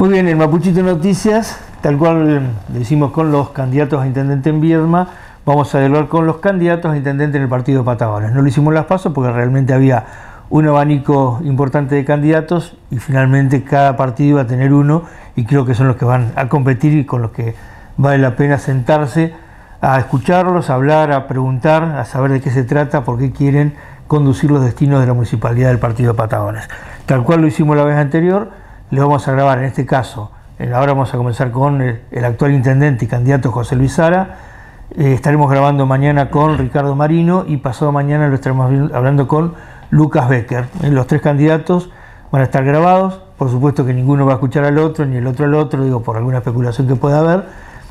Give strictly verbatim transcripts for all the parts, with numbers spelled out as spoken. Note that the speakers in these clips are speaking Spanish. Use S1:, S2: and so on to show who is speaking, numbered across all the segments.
S1: Muy bien, en Mapuchito Noticias, tal cual lo hicimos con los candidatos a intendente en Viedma, vamos a dialogar con los candidatos a intendente en el partido de Patagones. No lo hicimos en las PASO porque realmente había un abanico importante de candidatos y finalmente cada partido iba a tener uno y creo que son los que van a competir y con los que vale la pena sentarse a escucharlos, a hablar, a preguntar, a saber de qué se trata, por qué quieren conducir los destinos de la municipalidad del partido de Patagones. Tal cual lo hicimos la vez anterior, le vamos a grabar en este caso, ahora vamos a comenzar con el, el actual intendente y candidato José Luis Sara, eh, estaremos grabando mañana con Ricardo Marino y pasado mañana lo estaremos hablando con Lucas Becker. Eh, los tres candidatos van a estar grabados, por supuesto que ninguno va a escuchar al otro, ni el otro al otro, digo por alguna especulación que pueda haber,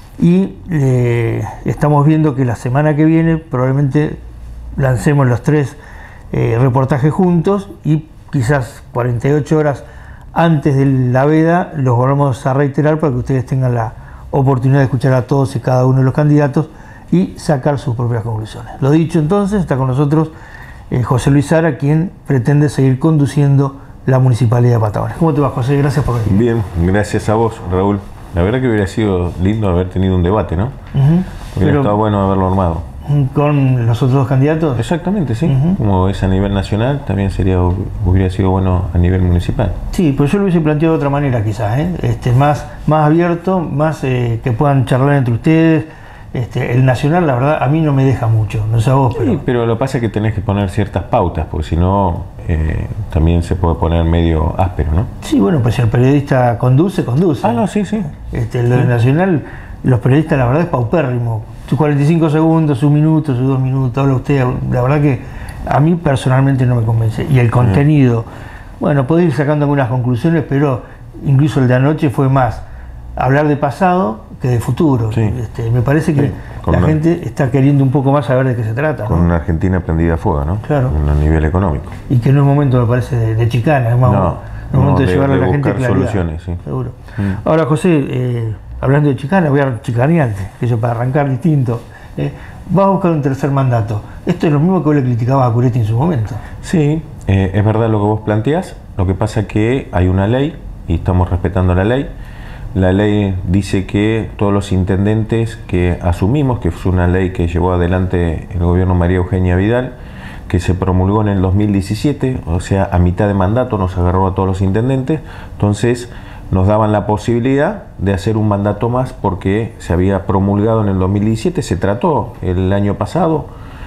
S1: y eh, estamos viendo que la semana que viene probablemente lancemos los tres eh, reportajes juntos y quizás cuarenta y ocho horas antes de la veda los volvamos a reiterar para que ustedes tengan la oportunidad de escuchar a todos y cada uno de los candidatos y sacar sus propias conclusiones. Lo dicho entonces, está con nosotros eh, José Luis Sara, quien pretende seguir conduciendo la Municipalidad de Patagones. ¿Cómo te va, José? Gracias por venir.
S2: Bien, gracias a vos, Raúl. La verdad que hubiera sido lindo haber tenido un debate, ¿no? Uh-huh. Hubiera estado bueno haberlo armado.
S1: ¿Con los otros dos candidatos?
S2: Exactamente, sí. Uh-huh. Como es a nivel nacional, también sería hubiera sido bueno a nivel municipal.
S1: Sí, pues yo lo hubiese planteado de otra manera quizás, ¿eh? este, más, más abierto, más eh, que puedan charlar entre ustedes. Este, el nacional, la verdad, a mí no me deja mucho, no sé a vos,
S2: sí,
S1: pero...
S2: pero lo que pasa es que tenés que poner ciertas pautas, porque si no, eh, también se puede poner medio áspero, ¿no?
S1: Sí, bueno, pues si el periodista conduce, conduce.
S2: Ah, no, sí, sí.
S1: Este, lo
S2: sí.
S1: del nacional, los periodistas, la verdad, es paupérrimo. Sus cuarenta y cinco segundos, sus minutos, sus dos minutos, habla usted, la verdad que a mí personalmente no me convence. Y el contenido, bueno, podés ir sacando algunas conclusiones, pero incluso el de anoche fue más hablar de pasado que de futuro. Sí. Este, me parece que sí, la una, gente está queriendo un poco más saber de qué se trata.
S2: Con
S1: ¿no?
S2: una Argentina prendida a fuego, ¿no?
S1: Claro.
S2: A nivel económico.
S1: Y que no es momento, me parece, de, de chicana, es más
S2: no,
S1: es momento
S2: no,
S1: de, de llevarle
S2: de
S1: a la gente claridad.
S2: Soluciones, sí.
S1: Seguro. Mm. Ahora, José, eh, hablando de chicana, voy a chicanearte, que yo para arrancar distinto. Eh, vas a buscar un tercer mandato. Esto es lo mismo que vos le criticabas a Curetti en su momento.
S2: Sí, eh, es verdad lo que vos planteás. Lo que pasa es que hay una ley y estamos respetando la ley. La ley dice que todos los intendentes que asumimos, que fue una ley que llevó adelante el gobierno María Eugenia Vidal, que se promulgó en el dos mil diecisiete, o sea, a mitad de mandato nos agarró a todos los intendentes, entonces nos daban la posibilidad de hacer un mandato más porque se había promulgado en el dos mil diecisiete, se trató el año pasado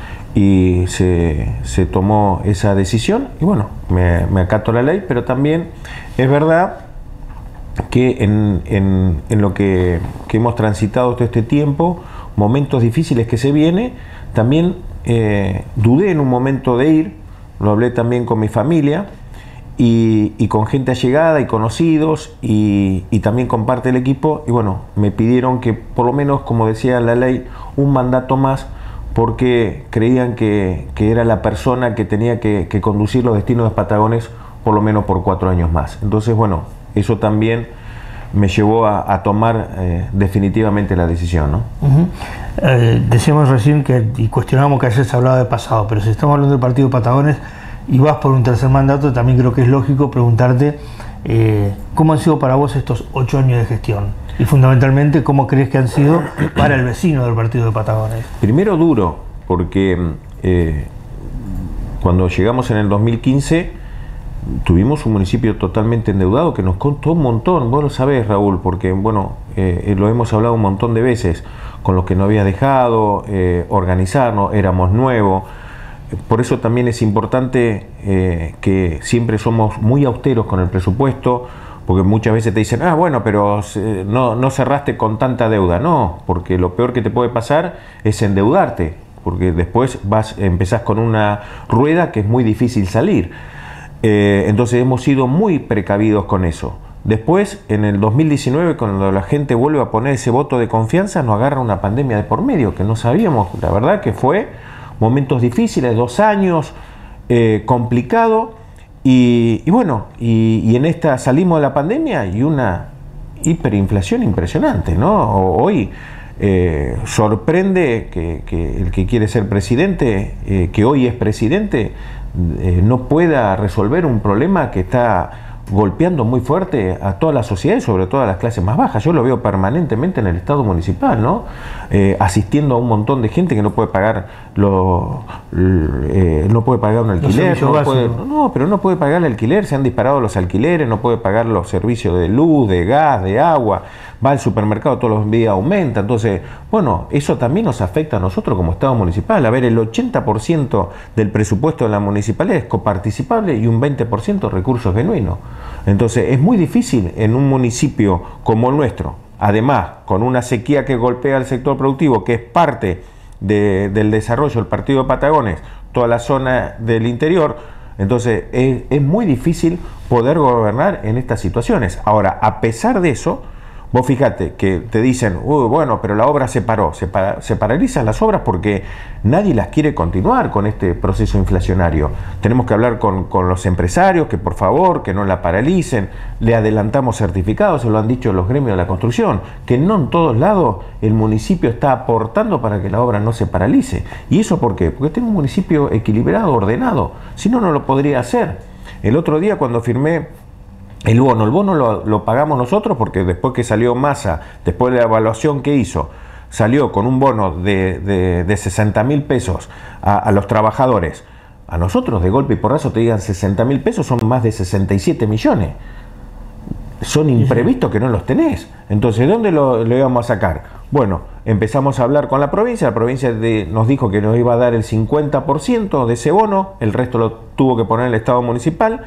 S2: y se, se tomó esa decisión y bueno, me, me acato la ley, pero también es verdad que en, en, en lo que, que hemos transitado todo este tiempo, momentos difíciles que se viene, también eh, dudé en un momento de ir, lo hablé también con mi familia y, y con gente allegada y conocidos y, y también con parte del equipo y bueno, me pidieron que por lo menos, como decía la ley, un mandato más porque creían que, que era la persona que tenía que, que conducir los destinos de Patagones por lo menos por cuatro años más. Entonces, bueno, eso también me llevó a, a tomar eh, definitivamente la decisión, ¿no?
S1: Uh-huh. eh, decíamos recién que, y cuestionamos que ayer se hablaba de pasado, pero si estamos hablando del partido de Patagones y vas por un tercer mandato, también creo que es lógico preguntarte eh, ¿cómo han sido para vos estos ocho años de gestión? Y fundamentalmente, ¿cómo crees que han sido para el vecino del partido de Patagones?
S2: Primero duro, porque eh, cuando llegamos en el dos mil quince tuvimos un municipio totalmente endeudado que nos costó un montón, vos lo sabés, Raúl, porque bueno, eh, lo hemos hablado un montón de veces, con lo que nos había dejado, eh, organizarnos, éramos nuevos, por eso también es importante eh, que siempre somos muy austeros con el presupuesto, porque muchas veces te dicen, ah, bueno, pero eh, no, no cerraste con tanta deuda, no, porque lo peor que te puede pasar es endeudarte, porque después vas, empezás con una rueda que es muy difícil salir. Eh, entonces hemos sido muy precavidos con eso. Después, en el dos mil diecinueve, cuando la gente vuelve a poner ese voto de confianza, nos agarra una pandemia de por medio, que no sabíamos, la verdad que fue momentos difíciles, dos años, eh, complicado, y, y bueno, y, y en esta salimos de la pandemia y una hiperinflación impresionante, ¿no? Hoy eh, sorprende que, que el que quiere ser presidente, eh, que hoy es presidente, Eh, no pueda resolver un problema que está golpeando muy fuerte a toda la sociedad y sobre todo a las clases más bajas. Yo lo veo permanentemente en el Estado municipal, ¿no? Eh, asistiendo a un montón de gente que no puede pagar lo, eh, no puede pagar un alquiler, no, puede, no, pero no puede pagar el alquiler, se han disparado los alquileres, no puede pagar los servicios de luz, de gas, de agua, va al supermercado todos los días, aumenta. Entonces, bueno, eso también nos afecta a nosotros como Estado municipal. A ver, el ochenta por ciento del presupuesto de la municipalidad es coparticipable y un veinte por ciento recursos genuinos. Entonces, es muy difícil en un municipio como el nuestro, además, con una sequía que golpea al sector productivo, que es parte de, del desarrollo del partido de Patagones, toda la zona del interior. Entonces, es, es muy difícil poder gobernar en estas situaciones. Ahora, a pesar de eso, vos fíjate que te dicen, uy, bueno, pero la obra se paró, se, para, se paralizan las obras porque nadie las quiere continuar con este proceso inflacionario. Tenemos que hablar con, con los empresarios, que por favor, que no la paralicen, le adelantamos certificados, se lo han dicho los gremios de la construcción, que no en todos lados el municipio está aportando para que la obra no se paralice. ¿Y eso por qué? Porque tengo un municipio equilibrado, ordenado, si no, no lo podría hacer. El otro día cuando firmé el bono, el bono lo, lo pagamos nosotros porque después que salió Massa, después de la evaluación que hizo, salió con un bono de, de, de sesenta mil pesos a, a los trabajadores. A nosotros de golpe y porrazo te digan sesenta mil pesos, son más de sesenta y siete millones. Son imprevistos que no los tenés. Entonces, ¿de dónde lo, lo íbamos a sacar? Bueno, empezamos a hablar con la provincia, la provincia de, nos dijo que nos iba a dar el cincuenta por ciento de ese bono, el resto lo tuvo que poner el Estado municipal.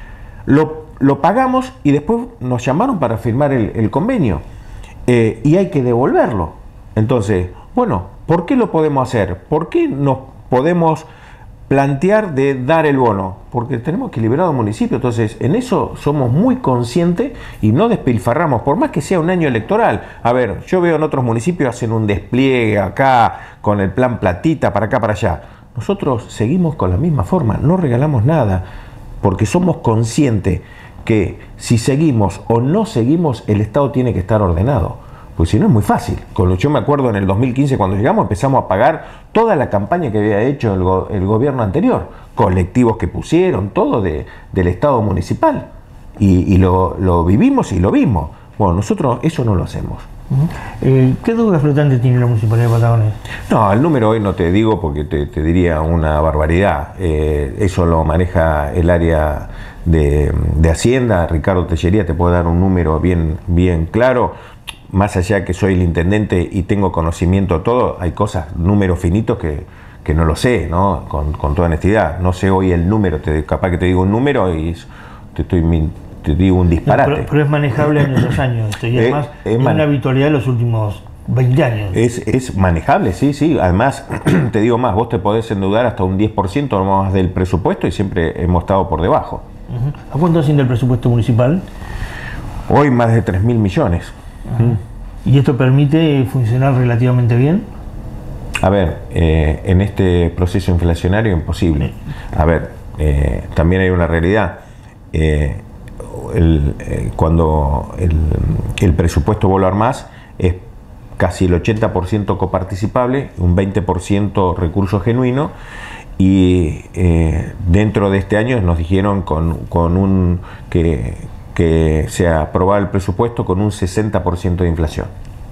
S2: Lo Lo pagamos y después nos llamaron para firmar el, el convenio eh, y hay que devolverlo. Entonces, bueno, ¿por qué lo podemos hacer? ¿Por qué nos podemos plantear de dar el bono? Porque tenemos equilibrado municipio, entonces en eso somos muy conscientes y no despilfarramos, por más que sea un año electoral. A ver, yo veo en otros municipios hacen un despliegue acá con el plan platita para acá, para allá. Nosotros seguimos con la misma forma, no regalamos nada, porque somos conscientes que si seguimos o no seguimos, el Estado tiene que estar ordenado. Pues si no es muy fácil. Yo me acuerdo en el dos mil quince cuando llegamos empezamos a pagar toda la campaña que había hecho el, go el gobierno anterior. Colectivos que pusieron, todo de, del Estado municipal. Y, y lo, lo vivimos y lo vimos. Bueno, nosotros eso no lo hacemos.
S1: Eh, ¿Qué deuda flotante tiene la Municipalidad de Patagones?
S2: No, el número hoy no te digo porque te, te diría una barbaridad. Eh, eso lo maneja el área de, de Hacienda. Ricardo Tellería te puede dar un número bien, bien claro. Más allá que soy el intendente y tengo conocimiento de todo, hay cosas, números finitos que, que no lo sé, ¿no? Con, con toda honestidad. No sé hoy el número, te, capaz que te digo un número y te estoy mintiendo. Te digo un disparate.
S1: No, pero, pero es manejable en esos años. Y además es, es, es una habitualidad de los últimos veinte años.
S2: Es, es manejable, sí, sí. Además, te digo más, vos te podés endeudar hasta un diez por ciento más del presupuesto y siempre hemos estado por debajo.
S1: Uh-huh. ¿A cuánto asciende el presupuesto municipal?
S2: Hoy más de tres mil millones.
S1: Uh-huh. ¿Y esto permite funcionar relativamente bien?
S2: A ver, eh, en este proceso inflacionario imposible. A ver, eh, también hay una realidad. Eh, El, eh, cuando el, el presupuesto Volar Más es casi el ochenta por ciento coparticipable, un veinte por ciento recurso genuino y eh, dentro de este año nos dijeron con, con un que, que se aprobaba el presupuesto con un sesenta por ciento de inflación.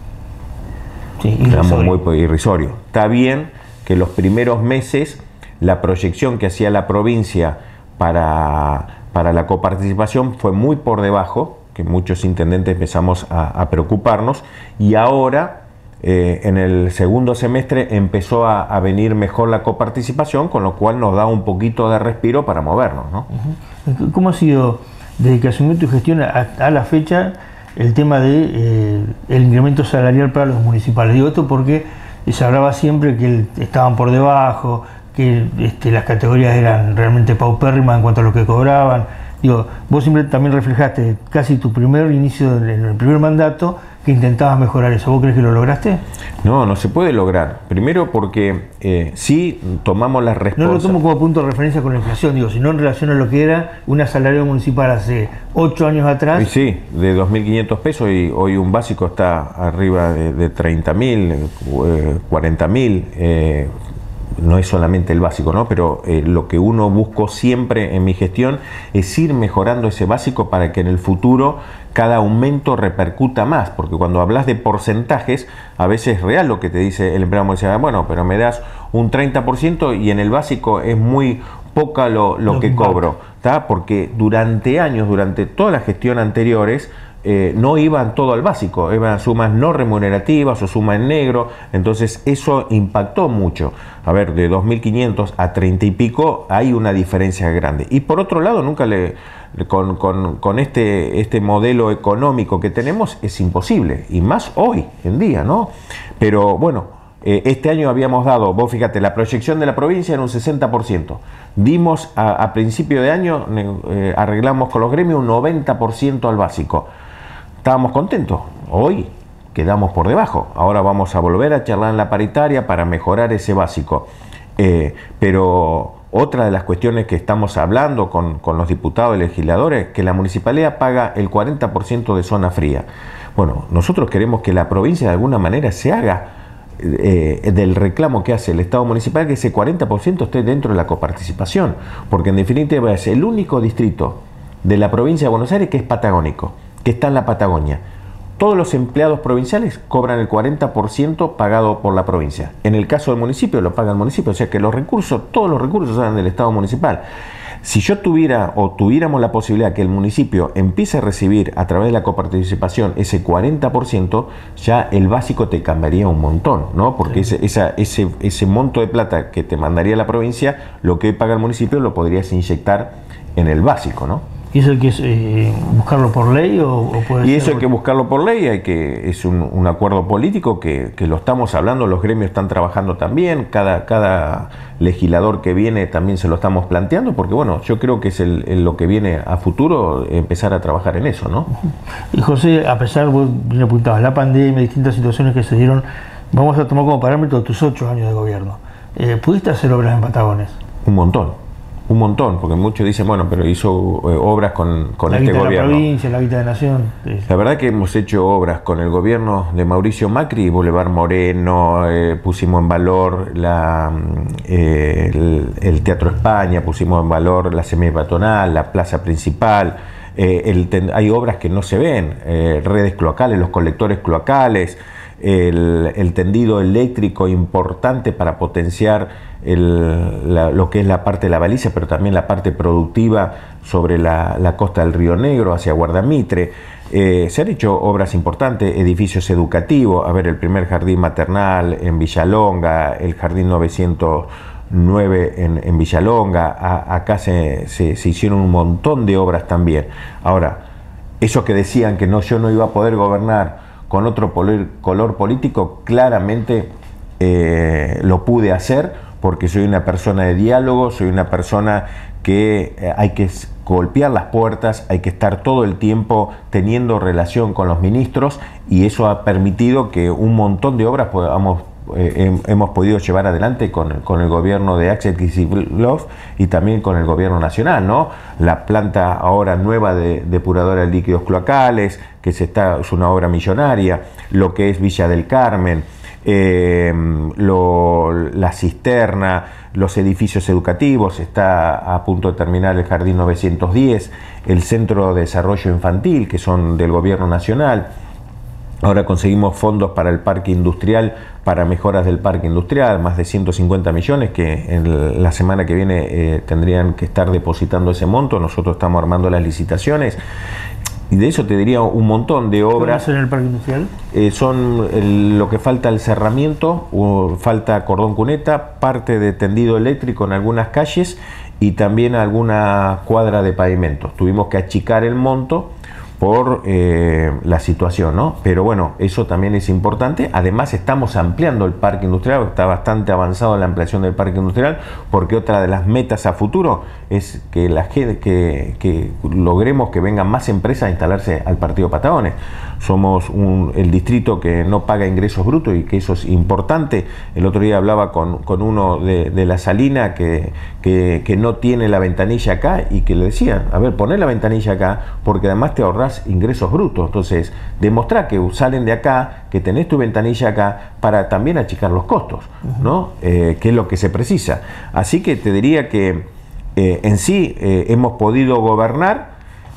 S1: Sí,
S2: Estamos muy irrisorio. Está bien que los primeros meses la proyección que hacía la provincia para para la coparticipación fue muy por debajo, que muchos intendentes empezamos a, a preocuparnos, y ahora eh, en el segundo semestre empezó a, a venir mejor la coparticipación, con lo cual nos da un poquito de respiro para movernos, ¿no?
S1: Uh-huh. ¿Cómo ha sido, desde que asumió tu gestión a, a la fecha, el tema de eh, el incremento salarial para los municipales? Digo esto porque se hablaba siempre que estaban por debajo, que este, las categorías eran realmente paupérrimas en cuanto a lo que cobraban. Digo, vos siempre también reflejaste casi tu primer inicio en el primer mandato que intentabas mejorar eso. ¿Vos crees que lo lograste?
S2: No, no se puede lograr. Primero porque eh, sí tomamos las responsabilidades.
S1: No lo tomo como punto de referencia con la inflación, digo, sino en relación a lo que era un salario municipal hace ocho años atrás.
S2: Y sí, de dos mil quinientos pesos y hoy un básico está arriba de, de treinta mil, eh, cuarenta mil. Eh, no es solamente el básico, ¿no? Pero eh, lo que uno buscó siempre en mi gestión es ir mejorando ese básico para que en el futuro cada aumento repercuta más, porque cuando hablas de porcentajes, a veces es real lo que te dice el empleado municipal, bueno, pero me das un treinta por ciento y en el básico es muy poca lo, lo, lo que cobro, ¿tá? Porque durante años, durante toda la gestión anteriores, Eh, no iban todo al básico, iban sumas no remunerativas o suma en negro, entonces eso impactó mucho. A ver, de dos mil quinientos a treinta y pico hay una diferencia grande. Y por otro lado, nunca le, con, con, con este, este modelo económico que tenemos es imposible, y más hoy en día, ¿no? Pero bueno, eh, este año habíamos dado, vos fíjate, la proyección de la provincia era un sesenta por ciento. Dimos a, a principio de año, eh, arreglamos con los gremios un noventa por ciento al básico. Estábamos contentos, hoy quedamos por debajo, ahora vamos a volver a charlar en la paritaria para mejorar ese básico. Eh, pero otra de las cuestiones que estamos hablando con, con los diputados y legisladores es que la municipalidad paga el cuarenta por ciento de zona fría. Bueno, nosotros queremos que la provincia de alguna manera se haga eh, del reclamo que hace el Estado municipal, que ese cuarenta por ciento esté dentro de la coparticipación, porque en definitiva es el único distrito de la provincia de Buenos Aires que es patagónico, que está en la Patagonia. Todos los empleados provinciales cobran el cuarenta por ciento pagado por la provincia. En el caso del municipio lo paga el municipio, o sea que los recursos, todos los recursos salen del Estado municipal. Si yo tuviera o tuviéramos la posibilidad que el municipio empiece a recibir a través de la coparticipación ese cuarenta por ciento, ya el básico te cambiaría un montón, ¿no? Porque sí. ese, esa, ese, ese monto de plata que te mandaría la provincia, lo que hoy paga el municipio lo podrías inyectar en el básico, ¿no?
S1: ¿Y eso hay que eh, buscarlo por ley o, o puede
S2: Y
S1: ser
S2: eso hay que buscarlo por ley, hay que, es un, un acuerdo político que, que lo estamos hablando, los gremios están trabajando también, cada, cada legislador que viene también se lo estamos planteando, porque bueno, yo creo que es el, el, lo que viene a futuro, empezar a trabajar en eso, ¿no?
S1: Y José, a pesar, vos bien apuntabas, la pandemia, distintas situaciones que se dieron, vamos a tomar como parámetro tus ocho años de gobierno. Eh, ¿Pudiste hacer obras en Patagones?
S2: Un montón. Un montón, porque muchos dicen, bueno, pero hizo eh, obras con, con este gobierno. La
S1: vida de la provincia, la vida de nación. Sí.
S2: La verdad que hemos hecho obras con el gobierno de Mauricio Macri, Boulevard Moreno, eh, pusimos en valor la, eh, el, el Teatro España, pusimos en valor la semipeatonal, la plaza principal. Eh, el ten, hay obras que no se ven, eh, redes cloacales, los colectores cloacales, el, el tendido eléctrico importante para potenciar el, la, lo que es la parte de la baliza, pero también la parte productiva sobre la, la costa del Río Negro hacia Guardamitre. Eh, se han hecho obras importantes, edificios educativos, a ver, el primer jardín maternal en Villalonga, el jardín novecientos nueve en, en Villalonga, a, acá se, se, se hicieron un montón de obras también. Ahora, esos que decían que no, yo no iba a poder gobernar con otro color político, claramente eh, lo pude hacer, porque soy una persona de diálogo, soy una persona que eh, hay que golpear las puertas, hay que estar todo el tiempo teniendo relación con los ministros, y eso ha permitido que un montón de obras podamos, eh, hemos podido llevar adelante con, con el gobierno de Axel Kicillof y también con el gobierno nacional, ¿no? La planta ahora nueva de depuradora de líquidos cloacales, que se está, es una obra millonaria, lo que es Villa del Carmen, Eh, lo, la cisterna, los edificios educativos, está a punto de terminar el Jardín novecientos diez, el Centro de Desarrollo Infantil, que son del Gobierno Nacional. Ahora conseguimos fondos para el parque industrial, para mejoras del parque industrial, más de ciento cincuenta millones, que en la semana que viene eh, tendrían que estar depositando ese monto. Nosotros estamos armando las licitaciones. Y de eso te diría un montón de obras.
S1: ¿Qué van a hacer en el parque industrial?
S2: Eh, son el, lo que falta el cerramiento, o falta cordón cuneta, parte de tendido eléctrico en algunas calles y también alguna cuadra de pavimento. Tuvimos que achicar el monto por eh, la situación, ¿no? Pero bueno, eso también es importante. Además estamos ampliando el parque industrial, está bastante avanzado la ampliación del parque industrial, porque otra de las metas a futuro es que la gente, que, que logremos que vengan más empresas a instalarse al partido Patagones. Somos un, el distrito que no paga ingresos brutos, y que eso es importante. El otro día hablaba con, con uno de, de la Salina que, que, que no tiene la ventanilla acá, y que le decían, a ver, poné la ventanilla acá, porque además te ahorras llevas ingresos brutos. Entonces, demostrá que salen de acá, que tenés tu ventanilla acá, para también achicar los costos, uh-huh. ¿no? Eh, que es lo que se precisa. Así que te diría que eh, en sí eh, hemos podido gobernar,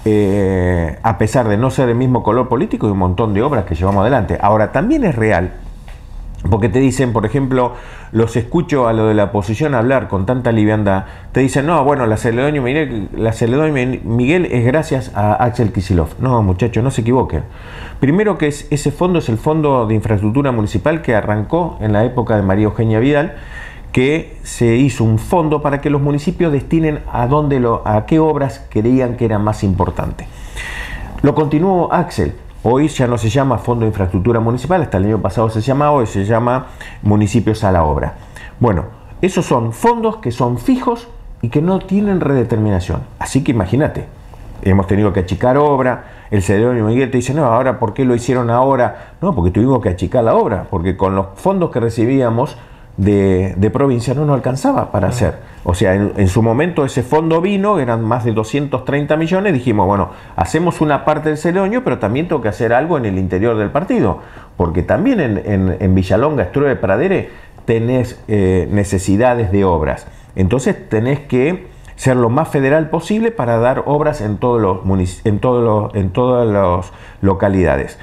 S2: eh, a pesar de no ser el mismo color político, y un montón de obras que llevamos adelante. Ahora, también es real, porque te dicen, por ejemplo, los escucho a lo de la oposición hablar con tanta liviandad, te dicen, no, bueno, la Celedonio Miguel, la Celedonio Miguel es gracias a Axel Kicillof. No, muchachos, no se equivoquen. Primero que es, ese fondo es el Fondo de Infraestructura Municipal que arrancó en la época de María Eugenia Vidal, que se hizo un fondo para que los municipios destinen a, dónde lo, a qué obras creían que eran más importantes. Lo continuó Axel. Hoy ya no se llama Fondo de Infraestructura Municipal, hasta el año pasado se llamaba, hoy se llama Municipios a la Obra. Bueno, esos son fondos que son fijos y que no tienen redeterminación. Así que imagínate, hemos tenido que achicar obra, el Celedonio Miguel te dice, no, ahora ¿por qué lo hicieron ahora? No, porque tuvimos que achicar la obra, porque con los fondos que recibíamos de, de provincia no nos alcanzaba para hacer. O sea, en, en su momento ese fondo vino, eran más de doscientos treinta millones, dijimos, bueno, hacemos una parte del Celedonio, pero también tengo que hacer algo en el interior del partido, porque también en, en, en Villalonga, Estruve, Pradere, tenés eh, necesidades de obras. Entonces tenés que ser lo más federal posible para dar obras en todos los en todos los, en todas las localidades.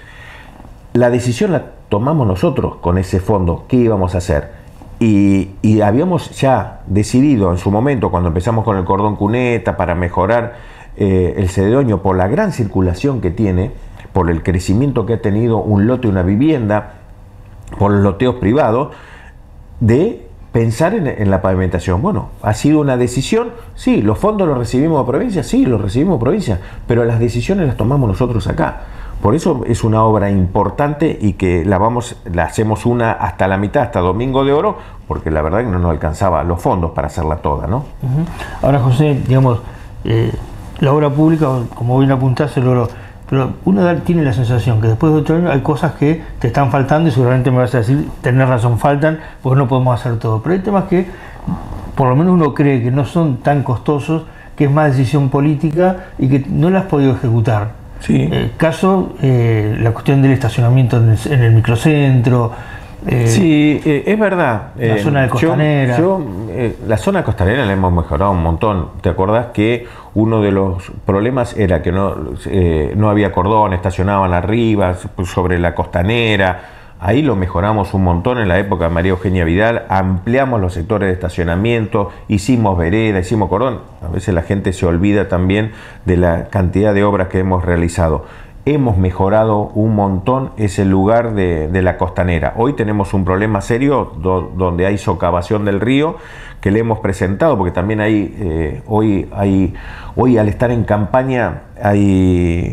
S2: La decisión la tomamos nosotros con ese fondo, ¿qué íbamos a hacer? Y, y habíamos ya decidido en su momento, cuando empezamos con el cordón cuneta, para mejorar eh, el Celedonio por la gran circulación que tiene, por el crecimiento que ha tenido un lote, una vivienda, por los loteos privados, de pensar en, en la pavimentación. Bueno, ha sido una decisión, sí, los fondos los recibimos de provincia, sí, los recibimos de provincia, pero las decisiones las tomamos nosotros acá. Por eso es una obra importante y que la vamos, la hacemos una hasta la mitad, hasta Domingo de Oro, porque la verdad que no nos alcanzaba los fondos para hacerla toda, ¿no?
S1: Uh-huh. Ahora, José, digamos, eh, la obra pública, como bien apuntás, se logró, pero uno tiene la sensación que después de ocho años hay cosas que te están faltando y seguramente me vas a decir, tenés razón, faltan, porque no podemos hacer todo. Pero hay temas que, por lo menos uno cree que no son tan costosos, que es más decisión política y que no la has podido ejecutar.
S2: Sí.
S1: Eh, caso, eh, la cuestión del estacionamiento en el, en el microcentro.
S2: Eh, sí, eh, es verdad.
S1: La eh, zona de Costanera.
S2: Yo, yo, eh, la zona costanera la hemos mejorado un montón. ¿Te acordás que uno de los problemas era que no, eh, no había cordón, estacionaban arriba, sobre la costanera? Ahí lo mejoramos un montón en la época de María Eugenia Vidal, ampliamos los sectores de estacionamiento, hicimos vereda, hicimos cordón. A veces la gente se olvida también de la cantidad de obras que hemos realizado. Hemos mejorado un montón ese lugar de, de la costanera. Hoy tenemos un problema serio do, donde hay socavación del río, que le hemos presentado, porque también hay, eh, hoy, hay, hoy al estar en campaña hay...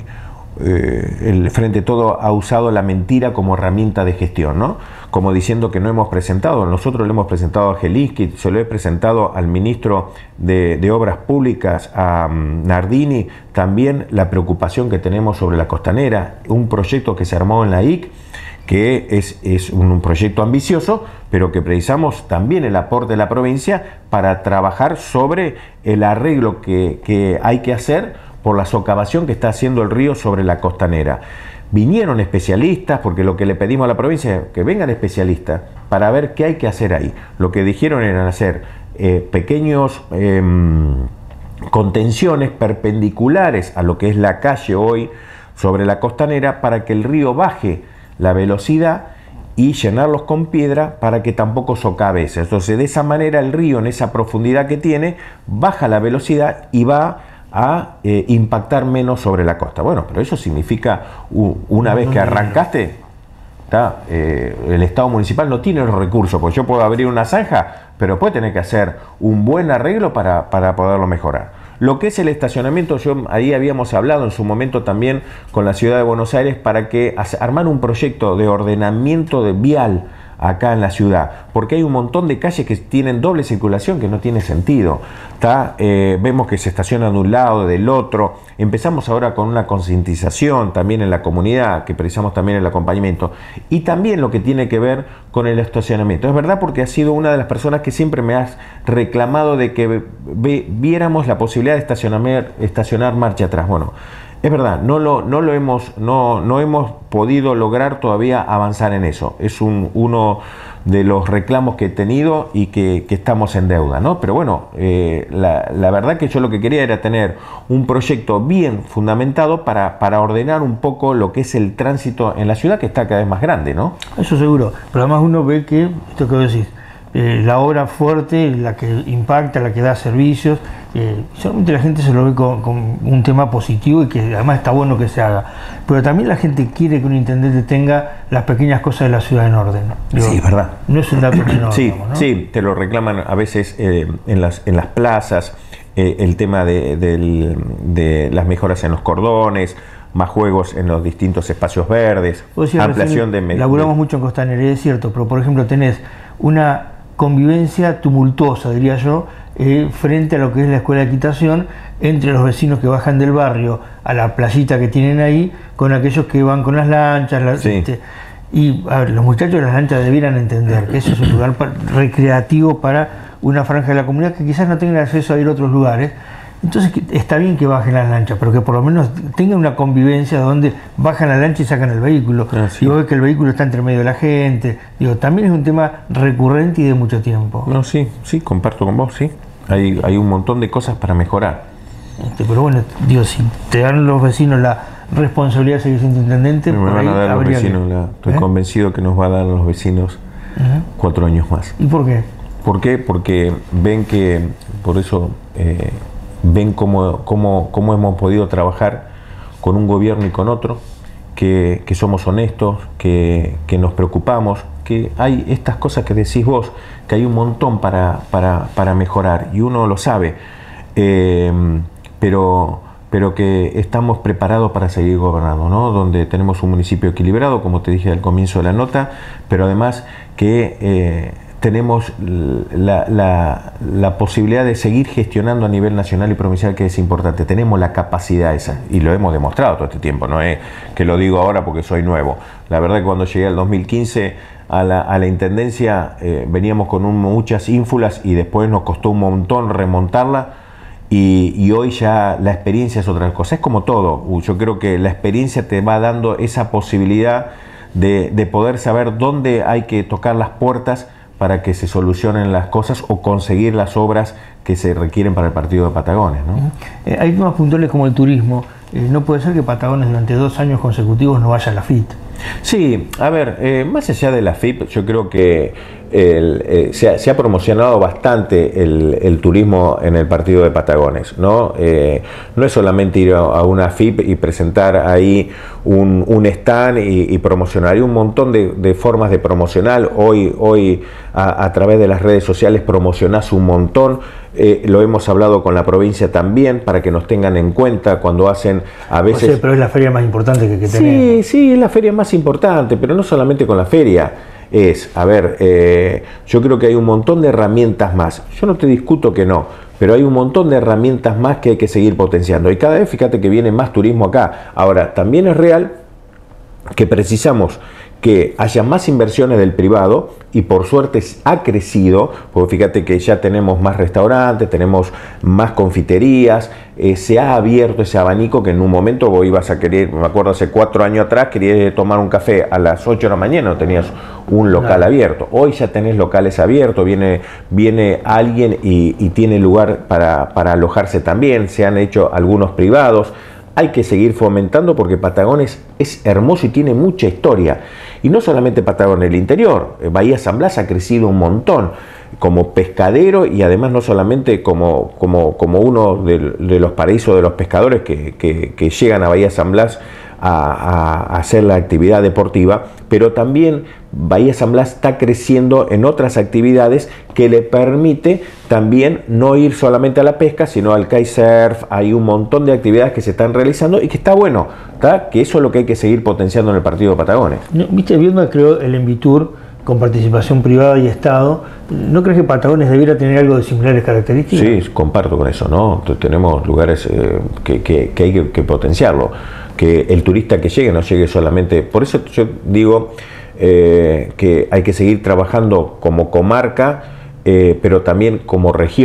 S2: Eh, el Frente Todo ha usado la mentira como herramienta de gestión, ¿no? Como diciendo que no hemos presentado. Nosotros le hemos presentado a Gelinski, se lo he presentado al ministro de, de Obras Públicas, a um, Nardini, también la preocupación que tenemos sobre la costanera, un proyecto que se armó en la I C, que es, es un, un proyecto ambicioso, pero que precisamos también el aporte de la provincia para trabajar sobre el arreglo que, que hay que hacer por la socavación que está haciendo el río sobre la costanera. Vinieron especialistas, porque lo que le pedimos a la provincia es que vengan especialistas para ver qué hay que hacer ahí. Lo que dijeron era hacer eh, pequeños eh, contenciones perpendiculares a lo que es la calle hoy sobre la costanera para que el río baje la velocidad y llenarlos con piedra para que tampoco socave eso. Entonces, de esa manera el río, en esa profundidad que tiene, baja la velocidad y va a eh, impactar menos sobre la costa. Bueno, pero eso significa, uh, una vez que arrancaste, ¿tá? Eh, el Estado municipal no tiene los recursos, porque yo puedo abrir una zanja, pero puede tener que hacer un buen arreglo para, para poderlo mejorar. Lo que es el estacionamiento, yo ahí habíamos hablado en su momento también con la Ciudad de Buenos Aires para que armar un proyecto de ordenamiento de vial acá en la ciudad, porque hay un montón de calles que tienen doble circulación que no tiene sentido. ¿Tá? Eh, vemos que se estacionan de un lado, del otro. Empezamos ahora con una concientización también en la comunidad, que precisamos también el acompañamiento, y también lo que tiene que ver con el estacionamiento. Es verdad, porque has sido una de las personas que siempre me has reclamado de que ve, viéramos la posibilidad de estacionar, estacionar marcha atrás. Bueno, Es verdad, no lo, no lo hemos, no, no hemos podido lograr todavía avanzar en eso. Es un, uno de los reclamos que he tenido y que, que estamos en deuda, ¿no? Pero bueno, eh, la, la verdad que yo lo que quería era tener un proyecto bien fundamentado para, para ordenar un poco lo que es el tránsito en la ciudad, que está cada vez más grande, ¿no?
S1: Eso seguro, pero además uno ve que, esto que vos decís, eh, la obra fuerte, la que impacta, la que da servicios, eh, solamente la gente se lo ve con, con un tema positivo y que además está bueno que se haga, pero también la gente quiere que un intendente tenga las pequeñas cosas de la ciudad en orden. Digo,
S2: sí, es verdad.
S1: No es un dato menor.
S2: Sí,
S1: digamos, ¿no?
S2: Sí, te lo reclaman a veces eh, en, las, en las plazas, eh, el tema de, de, de las mejoras en los cordones, más juegos en los distintos espacios verdes,
S1: decías,
S2: ampliación de...
S1: Laburamos
S2: de,
S1: mucho en Costanera, es cierto, pero por ejemplo tenés una convivencia tumultuosa, diría yo, eh, frente a lo que es la escuela de equitación, entre los vecinos que bajan del barrio a la playita que tienen ahí, con aquellos que van con las lanchas, las,
S2: sí.
S1: este, y a ver, los muchachos de las lanchas debieran entender que eso es un lugar para, recreativo para una franja de la comunidad que quizás no tengan acceso a ir a otros lugares. Entonces está bien que bajen las lanchas, pero que por lo menos tengan una convivencia donde bajan la lancha y sacan el vehículo.
S2: Ah, sí.
S1: Y vos ves que el vehículo está entre medio de la gente. Digo, también es un tema recurrente y de mucho tiempo.
S2: No, sí, sí, comparto con vos, sí. Hay, hay un montón de cosas para mejorar.
S1: Este, pero bueno, digo, si te dan los vecinos la responsabilidad de seguir siendo intendente,
S2: Me
S1: por
S2: van
S1: ahí
S2: a dar los
S1: habría
S2: vecinos,
S1: que,
S2: la, estoy
S1: ¿eh?
S2: convencido que nos va a dar a los vecinos
S1: Uh-huh.
S2: cuatro años más.
S1: ¿Y por qué?
S2: ¿Por qué? Porque ven que, por eso, eh, ven cómo, cómo, cómo hemos podido trabajar con un gobierno y con otro, que, que somos honestos, que, que nos preocupamos, que hay estas cosas que decís vos, que hay un montón para, para, para mejorar, y uno lo sabe, eh, pero, pero que estamos preparados para seguir gobernando, ¿no? Donde tenemos un municipio equilibrado, como te dije al comienzo de la nota, pero además que eh, tenemos la, la, la posibilidad de seguir gestionando a nivel nacional y provincial, que es importante. Tenemos la capacidad esa, y lo hemos demostrado todo este tiempo, no es que lo digo ahora porque soy nuevo. La verdad que cuando llegué al dos mil quince a la, a la Intendencia eh, veníamos con un, muchas ínfulas y después nos costó un montón remontarla, y, y hoy ya la experiencia es otra cosa. Es como todo, yo creo que la experiencia te va dando esa posibilidad de, de poder saber dónde hay que tocar las puertas para que se solucionen las cosas o conseguir las obras que se requieren para el partido de Patagones, ¿no?
S1: Uh-huh. eh, hay temas puntuales como el turismo. Eh, no puede ser que Patagones durante dos años consecutivos no vaya a la F I T.
S2: Sí, a ver, eh, más allá de la F I P, yo creo que el, eh, se, ha, se, ha promocionado bastante el, el turismo en el partido de Patagones, ¿no? Eh, no es solamente ir a, a una F I P y presentar ahí un, un stand y, y promocionar. Hay un montón de, de formas de promocionar. Hoy, hoy a, a través de las redes sociales promocionás un montón. Eh, lo hemos hablado con la provincia también, para que nos tengan en cuenta cuando hacen a veces...
S1: O sea, pero es la feria más importante que, que
S2: sí,
S1: tenemos.
S2: Sí, sí, es la feria más importante, pero no solamente con la feria. Es, a ver, eh, yo creo que hay un montón de herramientas más. Yo no te discuto que no, pero hay un montón de herramientas más que hay que seguir potenciando. Y cada vez, fíjate que viene más turismo acá. Ahora, también es real que precisamos que haya más inversiones del privado, y por suerte ha crecido, porque fíjate que ya tenemos más restaurantes, tenemos más confiterías, eh, se ha abierto ese abanico que en un momento vos ibas a querer, me acuerdo hace cuatro años atrás, querías tomar un café a las ocho de la mañana, no tenías un local claro. abierto. Hoy ya tenés locales abiertos, viene, viene alguien y, y tiene lugar para, para alojarse también, se han hecho algunos privados. Hay que seguir fomentando, porque Patagones es hermoso y tiene mucha historia. Y no solamente Patagones, el interior. Bahía San Blas ha crecido un montón como pescadero, y además no solamente como, como, como uno de, de los paraísos de los pescadores que, que, que llegan a Bahía San Blas a, a, a hacer la actividad deportiva, pero también Bahía San Blas está creciendo en otras actividades que le permite también no ir solamente a la pesca, sino al kitesurf. Hay un montón de actividades que se están realizando y que está bueno, ¿tá? Que eso es lo que hay que seguir potenciando en el partido de Patagones.
S1: No, ¿viste? Viendo creo el Envitur con participación privada y Estado, ¿no crees que Patagones debiera tener algo de similares características?
S2: Sí, comparto con eso, ¿no? Tenemos lugares eh, que, que, que hay que, que potenciarlo, que el turista que llegue no llegue solamente. Por eso yo digo eh, que hay que seguir trabajando como comarca, eh, pero también como región.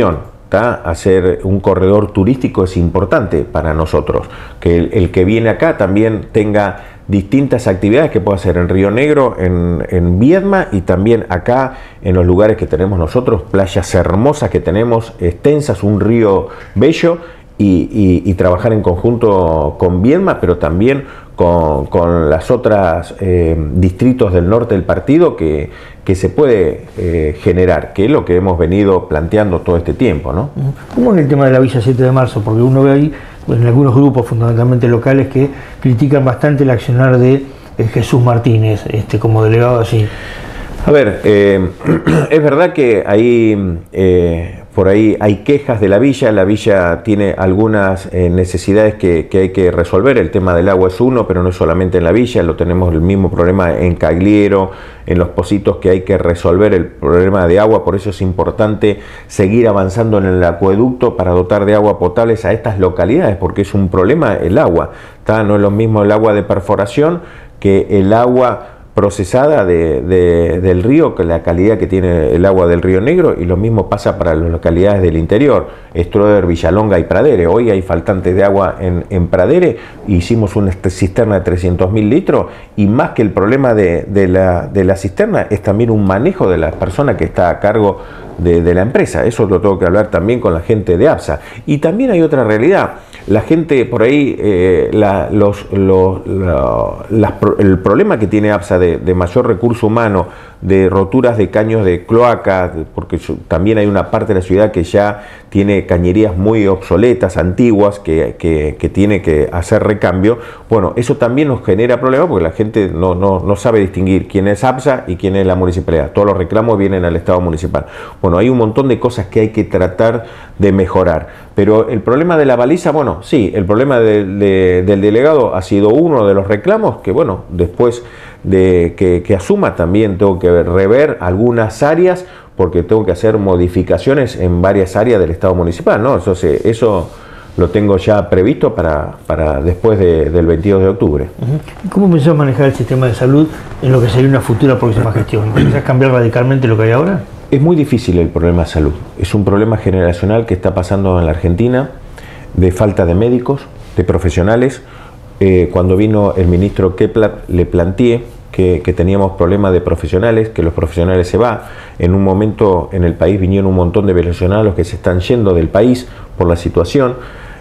S2: ¿tá? Hacer un corredor turístico es importante para nosotros, que el, el que viene acá también tenga distintas actividades que pueda hacer en Río Negro, en, en Viedma y también acá en los lugares que tenemos nosotros, playas hermosas que tenemos, extensas, un río bello, y, y, y trabajar en conjunto con Viedma, pero también con, con las otras eh, distritos del norte del partido que, que se puede eh, generar, que es lo que hemos venido planteando todo este tiempo, ¿no?
S1: ¿Cómo es el tema de la Villa siete de marzo? Porque uno ve ahí, pues, en algunos grupos fundamentalmente locales que critican bastante el accionar de eh, Jesús Martínez este, como delegado así.
S2: A ver, eh, es verdad que ahí eh, por ahí hay quejas de la villa, la villa tiene algunas eh, necesidades que, que hay que resolver, el tema del agua es uno, pero no es solamente en la villa, lo tenemos el mismo problema en Cagliero, en Los Pocitos, que hay que resolver el problema de agua, por eso es importante seguir avanzando en el acueducto para dotar de agua potable a estas localidades, porque es un problema el agua, ¿tá? No es lo mismo el agua de perforación que el agua procesada de, de, del río, que la calidad que tiene el agua del Río Negro, y lo mismo pasa para las localidades del interior, Stroeder, Villalonga y Pradere. Hoy hay faltantes de agua en, en Pradere, hicimos una cisterna de trescientos mil litros, y más que el problema de, de, la, de la cisterna, es también un manejo de la persona que está a cargo de, de la empresa. Eso lo tengo que hablar también con la gente de APSA. Y también hay otra realidad. La gente por ahí, eh, la, los, los, la, las, el problema que tiene APSA de, de mayor recurso humano, de roturas de caños de cloaca, porque también hay una parte de la ciudad que ya tiene cañerías muy obsoletas, antiguas, que, que, que tiene que hacer recambio. Bueno, eso también nos genera problemas porque la gente no, no, no sabe distinguir quién es APSA y quién es la municipalidad. Todos los reclamos vienen al Estado municipal. Bueno, hay un montón de cosas que hay que tratar de mejorar. Pero el problema de la baliza, bueno, sí, el problema de, de, del delegado ha sido uno de los reclamos que, bueno, después de que, que asuma también tengo que rever algunas áreas porque tengo que hacer modificaciones en varias áreas del Estado municipal, ¿no? Entonces, eso lo tengo ya previsto para, para después de, del veintidós de octubre.
S1: Uh-huh. ¿Cómo pensás manejar el sistema de salud en lo que sería una futura próxima gestión? ¿Pensás cambiar radicalmente lo que hay ahora?
S2: Es muy difícil el problema de salud. Es un problema generacional que está pasando en la Argentina, de falta de médicos, de profesionales. Eh, cuando vino el ministro Kepler le planteé que, que teníamos problemas de profesionales, que los profesionales se van. En un momento en el país vinieron un montón de venezolanos que se están yendo del país por la situación.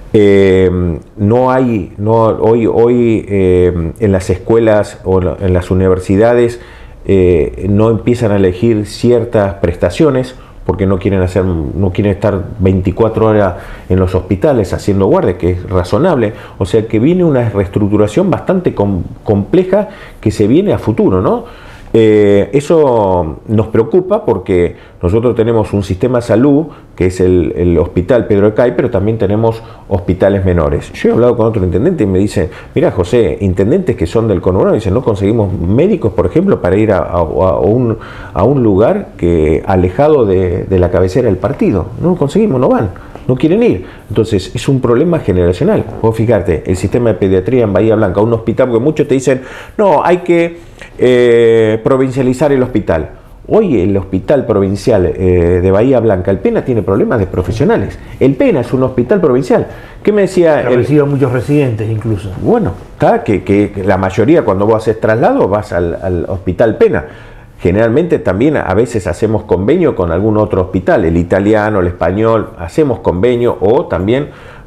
S2: Eh, no hay, no, hoy, hoy eh, en las escuelas o en las universidades eh, no empiezan a elegir ciertas prestaciones porque no quieren hacer, no quieren estar veinticuatro horas en los hospitales haciendo guardia, que es razonable. O sea que viene una reestructuración bastante com compleja que se viene a futuro, ¿no? Eh, eso nos preocupa porque nosotros tenemos un sistema de salud que es el, el Hospital Pedro Ecay, pero también tenemos hospitales menores. Yo he hablado con otro intendente y me dice, mira José, intendentes que son del conurbano, dicen, no conseguimos médicos, por ejemplo, para ir a, a, a, un, a un lugar que alejado de, de la cabecera del partido. No lo conseguimos, no van. No quieren ir. Entonces es un problema generacional. Vos fíjate, el sistema de pediatría en Bahía Blanca, un hospital, porque muchos te dicen, no, hay que eh, provincializar el hospital. Hoy el hospital provincial eh, de Bahía Blanca, el Pena, tiene problemas de profesionales. El Pena es un hospital provincial. ¿Qué me decía?
S1: Ha recibido a muchos residentes incluso.
S2: Bueno, está que, que la mayoría cuando vos haces traslado vas al, al hospital Pena. Generalmente también a veces hacemos convenio con algún otro hospital, el italiano, el español, hacemos convenio, o también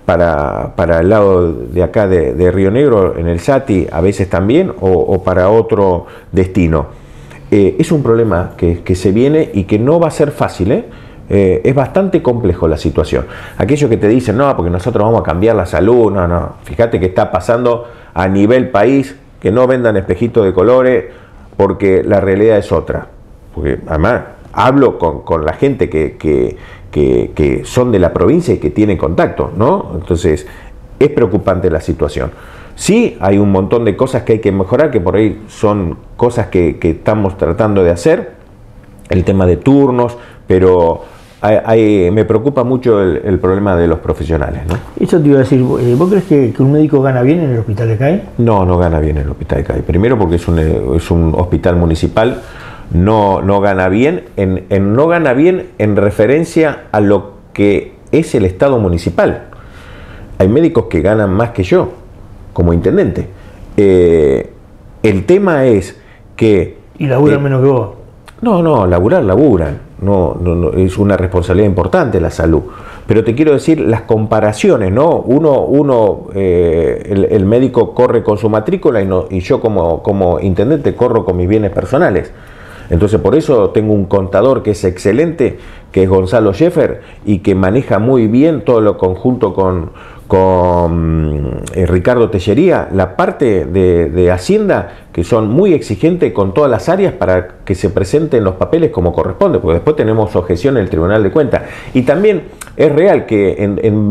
S2: para, para el lado de acá de, de Río Negro, en el Sati, a veces también, o, o para otro destino. Eh, es un problema que, que se viene y que no va a ser fácil, ¿eh? Eh, es bastante complejo la situación. Aquellos que te dicen, no, porque nosotros vamos a cambiar la salud, no, no, fíjate que está pasando a nivel país, que no vendan espejitos de colores, porque la realidad es otra. Porque además hablo con, con la gente que, que, que, que son de la provincia y que tienen contacto, ¿no? Entonces es preocupante la situación. Sí, hay un montón de cosas que hay que mejorar, que por ahí son cosas que, que estamos tratando de hacer, el tema de turnos, pero hay, hay, me preocupa mucho el, el problema de los profesionales, ¿no?
S1: Eso te iba a decir, ¿vos crees que, que un médico gana bien en el Hospital Ecay?
S2: No, no gana bien en el Hospital Ecay. Primero porque es un, es un hospital municipal, no, no gana bien, en, en, no gana bien en referencia a lo que es el Estado municipal. Hay médicos que ganan más que yo, como intendente. Eh, el tema es que...
S1: Y laburan
S2: eh,
S1: menos que vos.
S2: No, no, laburar, laburan. No, no, no, es una responsabilidad importante la salud. Pero te quiero decir las comparaciones, ¿no? Uno, uno eh, el, el médico corre con su matrícula y, no, y yo como, como intendente corro con mis bienes personales. Entonces por eso tengo un contador que es excelente, que es Gonzalo Scheffer, y que maneja muy bien todo lo conjunto con, con eh, Ricardo Tellería, la parte de, de Hacienda, que son muy exigentes con todas las áreas para que se presenten los papeles como corresponde, porque después tenemos objeción en el Tribunal de Cuentas. Y también es real que en, en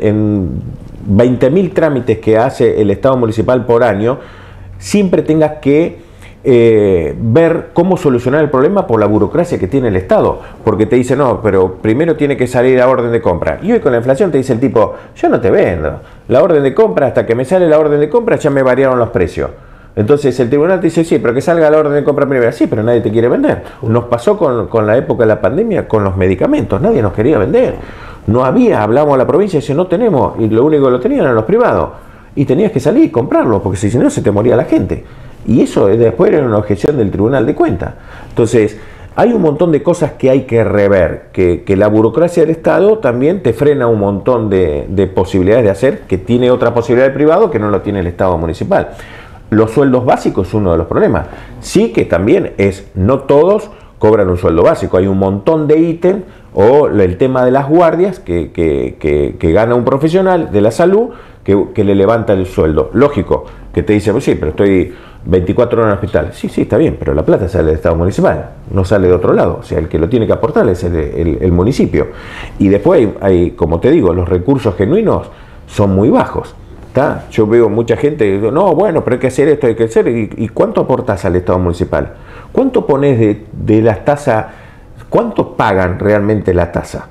S2: veinte mil trámites que hace el Estado municipal por año, siempre tengas que Eh, ver cómo solucionar el problema por la burocracia que tiene el Estado, porque te dice no, pero primero tiene que salir la orden de compra, y hoy con la inflación te dice el tipo, yo no te vendo la orden de compra, hasta que me sale la orden de compra ya me variaron los precios. Entonces el tribunal te dice, sí, pero que salga la orden de compra primero. Sí, pero nadie te quiere vender. Nos pasó con, con la época de la pandemia, con los medicamentos, nadie nos quería vender, no había, hablamos a la provincia y dice, no tenemos, y lo único que lo tenían eran los privados, y tenías que salir y comprarlo, porque si no se te moría la gente. Y eso después era una objeción del Tribunal de Cuentas. Entonces, hay un montón de cosas que hay que rever, que, que la burocracia del Estado también te frena un montón de, de posibilidades de hacer, que tiene otra posibilidad el privado que no lo tiene el Estado municipal. Los sueldos básicos es uno de los problemas. Sí que también es, no todos cobran un sueldo básico, hay un montón de ítems, o el tema de las guardias que, que, que, que gana un profesional de la salud que, que le levanta el sueldo. Lógico, que te dice, pues sí, pero estoy veinticuatro horas en el hospital. Sí, sí, está bien, pero la plata sale del Estado municipal, no sale de otro lado. O sea, el que lo tiene que aportar es el, el, el municipio. Y después hay, hay, como te digo, los recursos genuinos son muy bajos. ¿Tá? Yo veo mucha gente que dice, no, bueno, pero hay que hacer esto, hay que hacer. ¿Y, y cuánto aportás al Estado municipal? ¿Cuánto pones de, de las tasas? ¿Cuánto pagan realmente la tasa?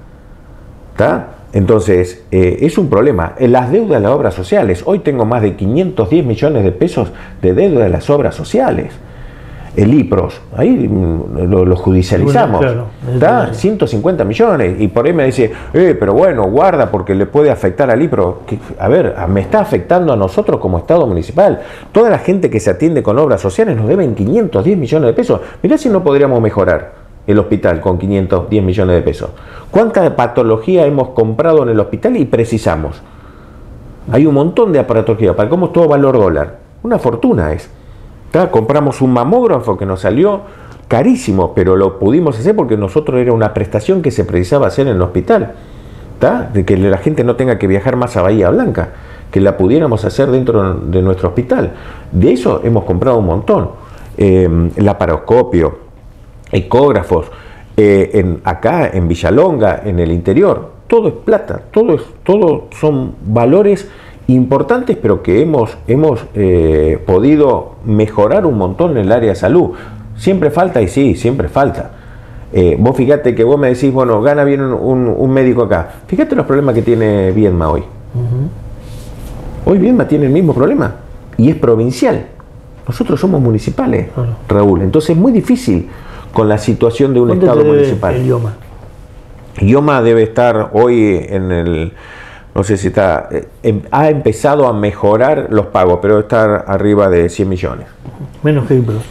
S2: ¿Tá? Entonces, eh, es un problema. En las deudas de las obras sociales, hoy tengo más de quinientos diez millones de pesos de deuda de las obras sociales. El I P R O S, ahí lo, lo judicializamos. Bueno, claro, ¿tá? ciento cincuenta millones. Y por ahí me dice, eh, pero bueno, guarda porque le puede afectar al I P R O S. A ver, me está afectando a nosotros como Estado municipal. Toda la gente que se atiende con obras sociales nos deben quinientos diez millones de pesos. Mirá si no podríamos mejorar el hospital con quinientos diez millones de pesos. ¿Cuánta patología hemos comprado en el hospital y precisamos? Hay un montón de aparatología. Para cómo es todo valor dólar. Una fortuna es. ¿Tá? Compramos un mamógrafo que nos salió carísimo, pero lo pudimos hacer porque nosotros era una prestación que se precisaba hacer en el hospital. ¿Tá? De que la gente no tenga que viajar más a Bahía Blanca, que la pudiéramos hacer dentro de nuestro hospital. De eso hemos comprado un montón. Eh, el laparoscopio, ecógrafos, eh, en, acá en Villalonga, en el interior, todo es plata, todo, es, todo son valores importantes, pero que hemos, hemos eh, podido mejorar un montón en el área de salud. Siempre falta, y sí, siempre falta. Eh, vos fíjate que vos me decís, bueno, gana bien un, un, un médico acá. Fíjate los problemas que tiene Viedma hoy. Uh-huh. Hoy Viedma tiene el mismo problema, y es provincial. Nosotros somos municipales, uh-huh. Raúl, entonces es muy difícil con la situación de un Estado municipal.
S1: El IOMA?
S2: IOMA debe estar hoy en el, no sé si está, eh, ha empezado a mejorar los pagos, pero debe estar arriba de cien millones.
S1: Menos que I P R O.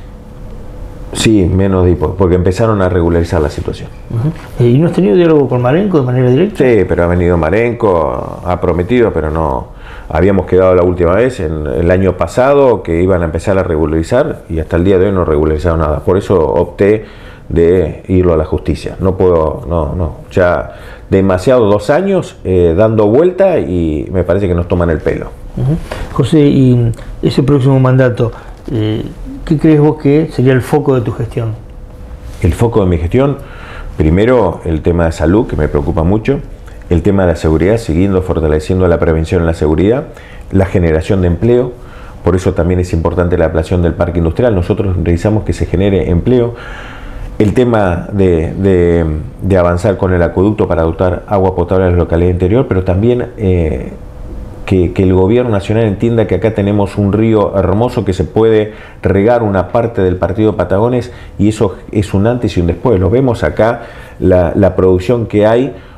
S2: Sí, menos de I P R O, porque empezaron a regularizar la situación.
S1: Uh-huh. ¿Y no has tenido diálogo con Marenco de manera directa?
S2: Sí, pero ha venido Marenco, ha prometido, pero no. Habíamos quedado la última vez, en el año pasado, que iban a empezar a regularizar y hasta el día de hoy no regularizaron nada. Por eso opté de irlo a la justicia. No puedo, no, no. Ya demasiado dos años eh, dando vuelta y me parece que nos toman el pelo.
S1: Uh-huh. José, y ese próximo mandato, eh, ¿qué crees vos que sería el foco de tu gestión?
S2: El foco de mi gestión, primero el tema de salud, que me preocupa mucho. El tema de la seguridad, siguiendo fortaleciendo la prevención en la seguridad, la generación de empleo, por eso también es importante la ampliación del parque industrial. Nosotros realizamos que se genere empleo. El tema de, de, de avanzar con el acueducto para dotar agua potable a la localidad interior, pero también eh, que, que el gobierno nacional entienda que acá tenemos un río hermoso que se puede regar una parte del partido Patagones, y eso es un antes y un después. Lo vemos acá, la, la producción que hay.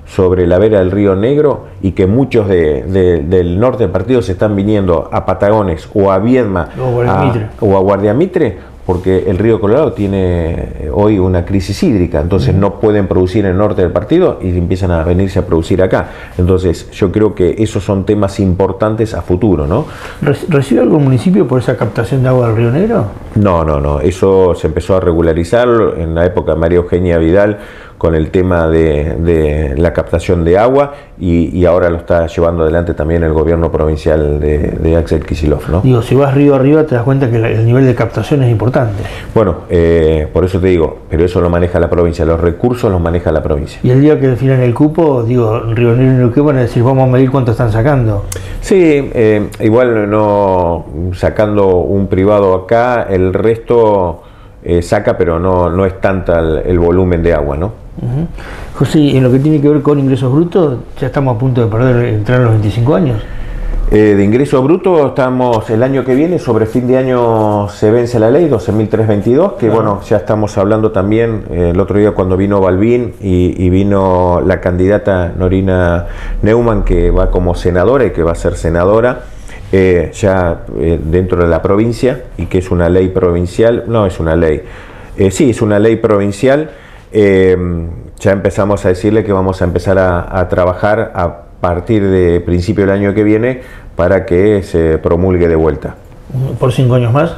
S2: sobre la vera del Río Negro y que muchos de, de, del norte del partido se están viniendo a Patagones o a Viedma
S1: o a,
S2: o a Guardiamitre, porque el río Colorado tiene hoy una crisis hídrica, entonces uh-huh. no pueden producir en el norte del partido y empiezan a venirse a producir acá. Entonces yo creo que esos son temas importantes a futuro, ¿no?
S1: ¿Recibe algún municipio por esa captación de agua del Río Negro?
S2: No, no, no. Eso se empezó a regularizar en la época de María Eugenia Vidal con el tema de, de la captación de agua y, y ahora lo está llevando adelante también el gobierno provincial de, de Axel Kicillof, ¿no?
S1: Digo, si vas río arriba te das cuenta que el nivel de captación es importante.
S2: Bueno, eh, por eso te digo, pero eso lo maneja la provincia, los recursos los maneja la provincia.
S1: Y el día que definan el cupo, digo, Río Negro y Neuquén van a decir, vamos a medir cuánto están sacando.
S2: Sí, eh, igual no sacando un privado acá, el resto eh, saca, pero no, no es tanta el, el volumen de agua, ¿no?
S1: Uh-huh. José, en lo que tiene que ver con ingresos brutos, ya estamos a punto de perder, entrar a los veinticinco años.
S2: Eh, de ingreso bruto estamos el año que viene, sobre fin de año se vence la ley doce mil trescientos veintidós, que claro. Bueno, ya estamos hablando también, eh, el otro día cuando vino Balbín y, y vino la candidata Norina Neumann, que va como senadora y que va a ser senadora, eh, ya eh, dentro de la provincia, y que es una ley provincial, no es una ley, eh, sí, es una ley provincial. Eh, ya empezamos a decirle que vamos a empezar a, a trabajar a partir de principio del año que viene para que se promulgue de vuelta.
S1: ¿Por cinco años más?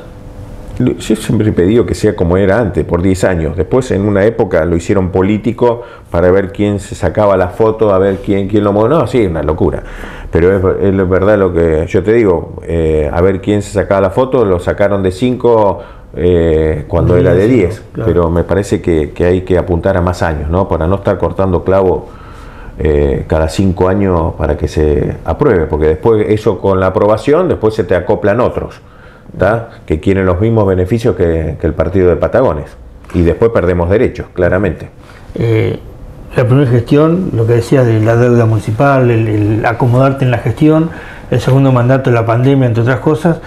S2: Yo siempre he pedido que sea como era antes, por diez años. Después en una época lo hicieron político para ver quién se sacaba la foto, a ver quién, quién lo movió. No, sí, una locura. Pero es, es verdad lo que yo te digo, eh, a ver quién se sacaba la foto, lo sacaron de cinco Eh, cuando era de diez, claro. Pero me parece que, que hay que apuntar a más años, ¿no? Para no estar cortando clavo eh, cada cinco años para que se apruebe, porque después eso con la aprobación, después se te acoplan otros, ¿tá? Que quieren los mismos beneficios que, que el partido de Patagones, y después perdemos derechos, claramente.
S1: Eh, la primera gestión, lo que decías de la deuda municipal, el, el acomodarte en la gestión, el segundo mandato, la pandemia, entre otras cosas.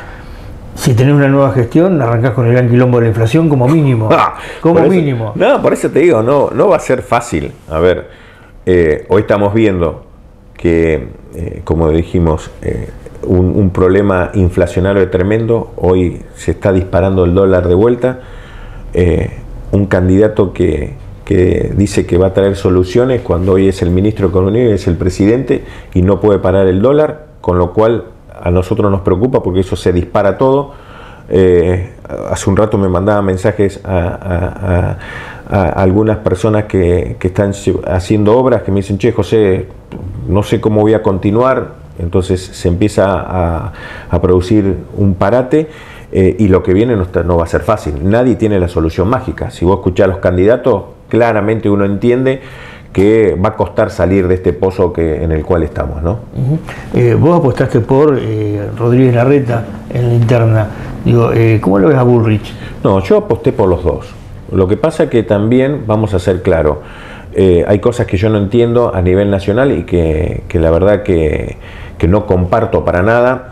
S1: Si tenés una nueva gestión, arrancás con el gran quilombo de la inflación como mínimo. Ah, como
S2: eso,
S1: mínimo.
S2: No, por eso te digo, no, no va a ser fácil. A ver, eh, hoy estamos viendo que, eh, como dijimos, eh, un, un problema inflacionario tremendo. Hoy se está disparando el dólar de vuelta. Eh, un candidato que, que dice que va a traer soluciones cuando hoy es el ministro de Economía y es el presidente y no puede parar el dólar, con lo cual a nosotros nos preocupa porque eso se dispara todo. Eh, hace un rato me mandaban mensajes a, a, a, a algunas personas que, que están haciendo obras que me dicen, che, José, no sé cómo voy a continuar. Entonces se empieza a, a producir un parate eh, y lo que viene no, está, no va a ser fácil. Nadie tiene la solución mágica. Si vos escuchás a los candidatos, claramente uno entiende que va a costar salir de este pozo que, en el cual estamos, ¿no?
S1: Uh-huh. eh, vos apostaste por eh, Rodríguez Larreta en la interna. Digo, eh, ¿cómo lo ves a Bullrich?
S2: No, yo aposté por los dos. Lo que pasa que también, vamos a ser claros, eh, hay cosas que yo no entiendo a nivel nacional y que, que la verdad que, que no comparto para nada.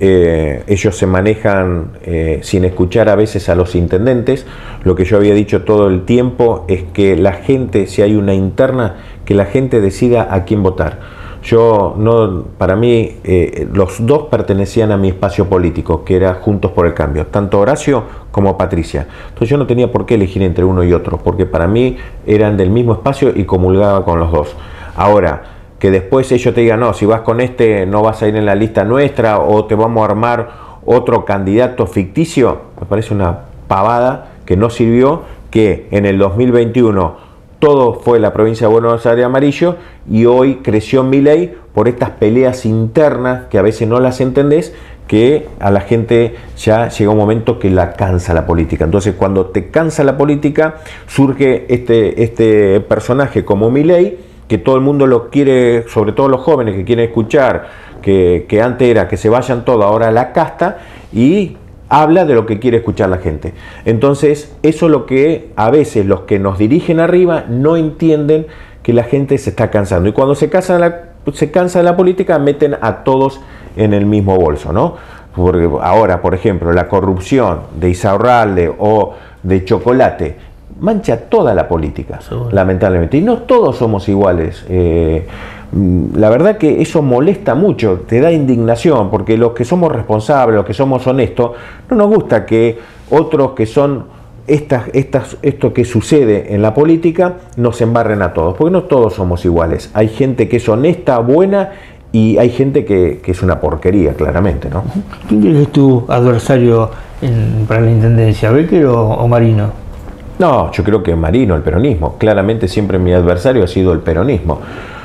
S2: Eh, ellos se manejan eh, sin escuchar a veces a los intendentes. Lo que yo había dicho todo el tiempo es que la gente, si hay una interna, que la gente decida a quién votar. Yo no, para mí eh, los dos pertenecían a mi espacio político, que era Juntos por el Cambio, tanto Horacio como Patricia. Entonces yo no tenía por qué elegir entre uno y otro, porque para mí eran del mismo espacio y comulgaba con los dos. Ahora, que después ellos te digan, no, si vas con este no vas a ir en la lista nuestra o te vamos a armar otro candidato ficticio, me parece una pavada que no sirvió, que en el dos mil veintiuno todo fue la provincia de Buenos Aires amarillo y hoy creció Milei por estas peleas internas que a veces no las entendés, que a la gente ya llega un momento que la cansa la política. Entonces cuando te cansa la política surge este, este personaje como Milei, que todo el mundo lo quiere, sobre todo los jóvenes que quieren escuchar, que, que antes era que se vayan todos, ahora la casta, y habla de lo que quiere escuchar la gente. Entonces, eso es lo que a veces los que nos dirigen arriba no entienden, que la gente se está cansando. Y cuando se cansa de la, se cansa de la política, meten a todos en el mismo bolso, ¿no? Porque ahora, por ejemplo, la corrupción de Isaurralde o de Chocolate, mancha toda la política,
S1: Seguro.
S2: lamentablemente. Y no todos somos iguales. Eh, la verdad que eso molesta mucho, te da indignación, porque los que somos responsables, los que somos honestos, no nos gusta que otros que son estas, estas, esto que sucede en la política nos embarren a todos, porque no todos somos iguales. Hay gente que es honesta, buena, y hay gente que, que es una porquería, claramente, ¿no?
S1: ¿Quién es tu adversario en, para la intendencia, Becker o, o Marino?
S2: No, yo creo que Marino, el peronismo. Claramente siempre mi adversario ha sido el peronismo,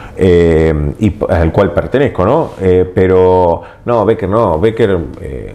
S2: eh, y al cual pertenezco, ¿no? Eh, pero no, Becker no, Becker, eh,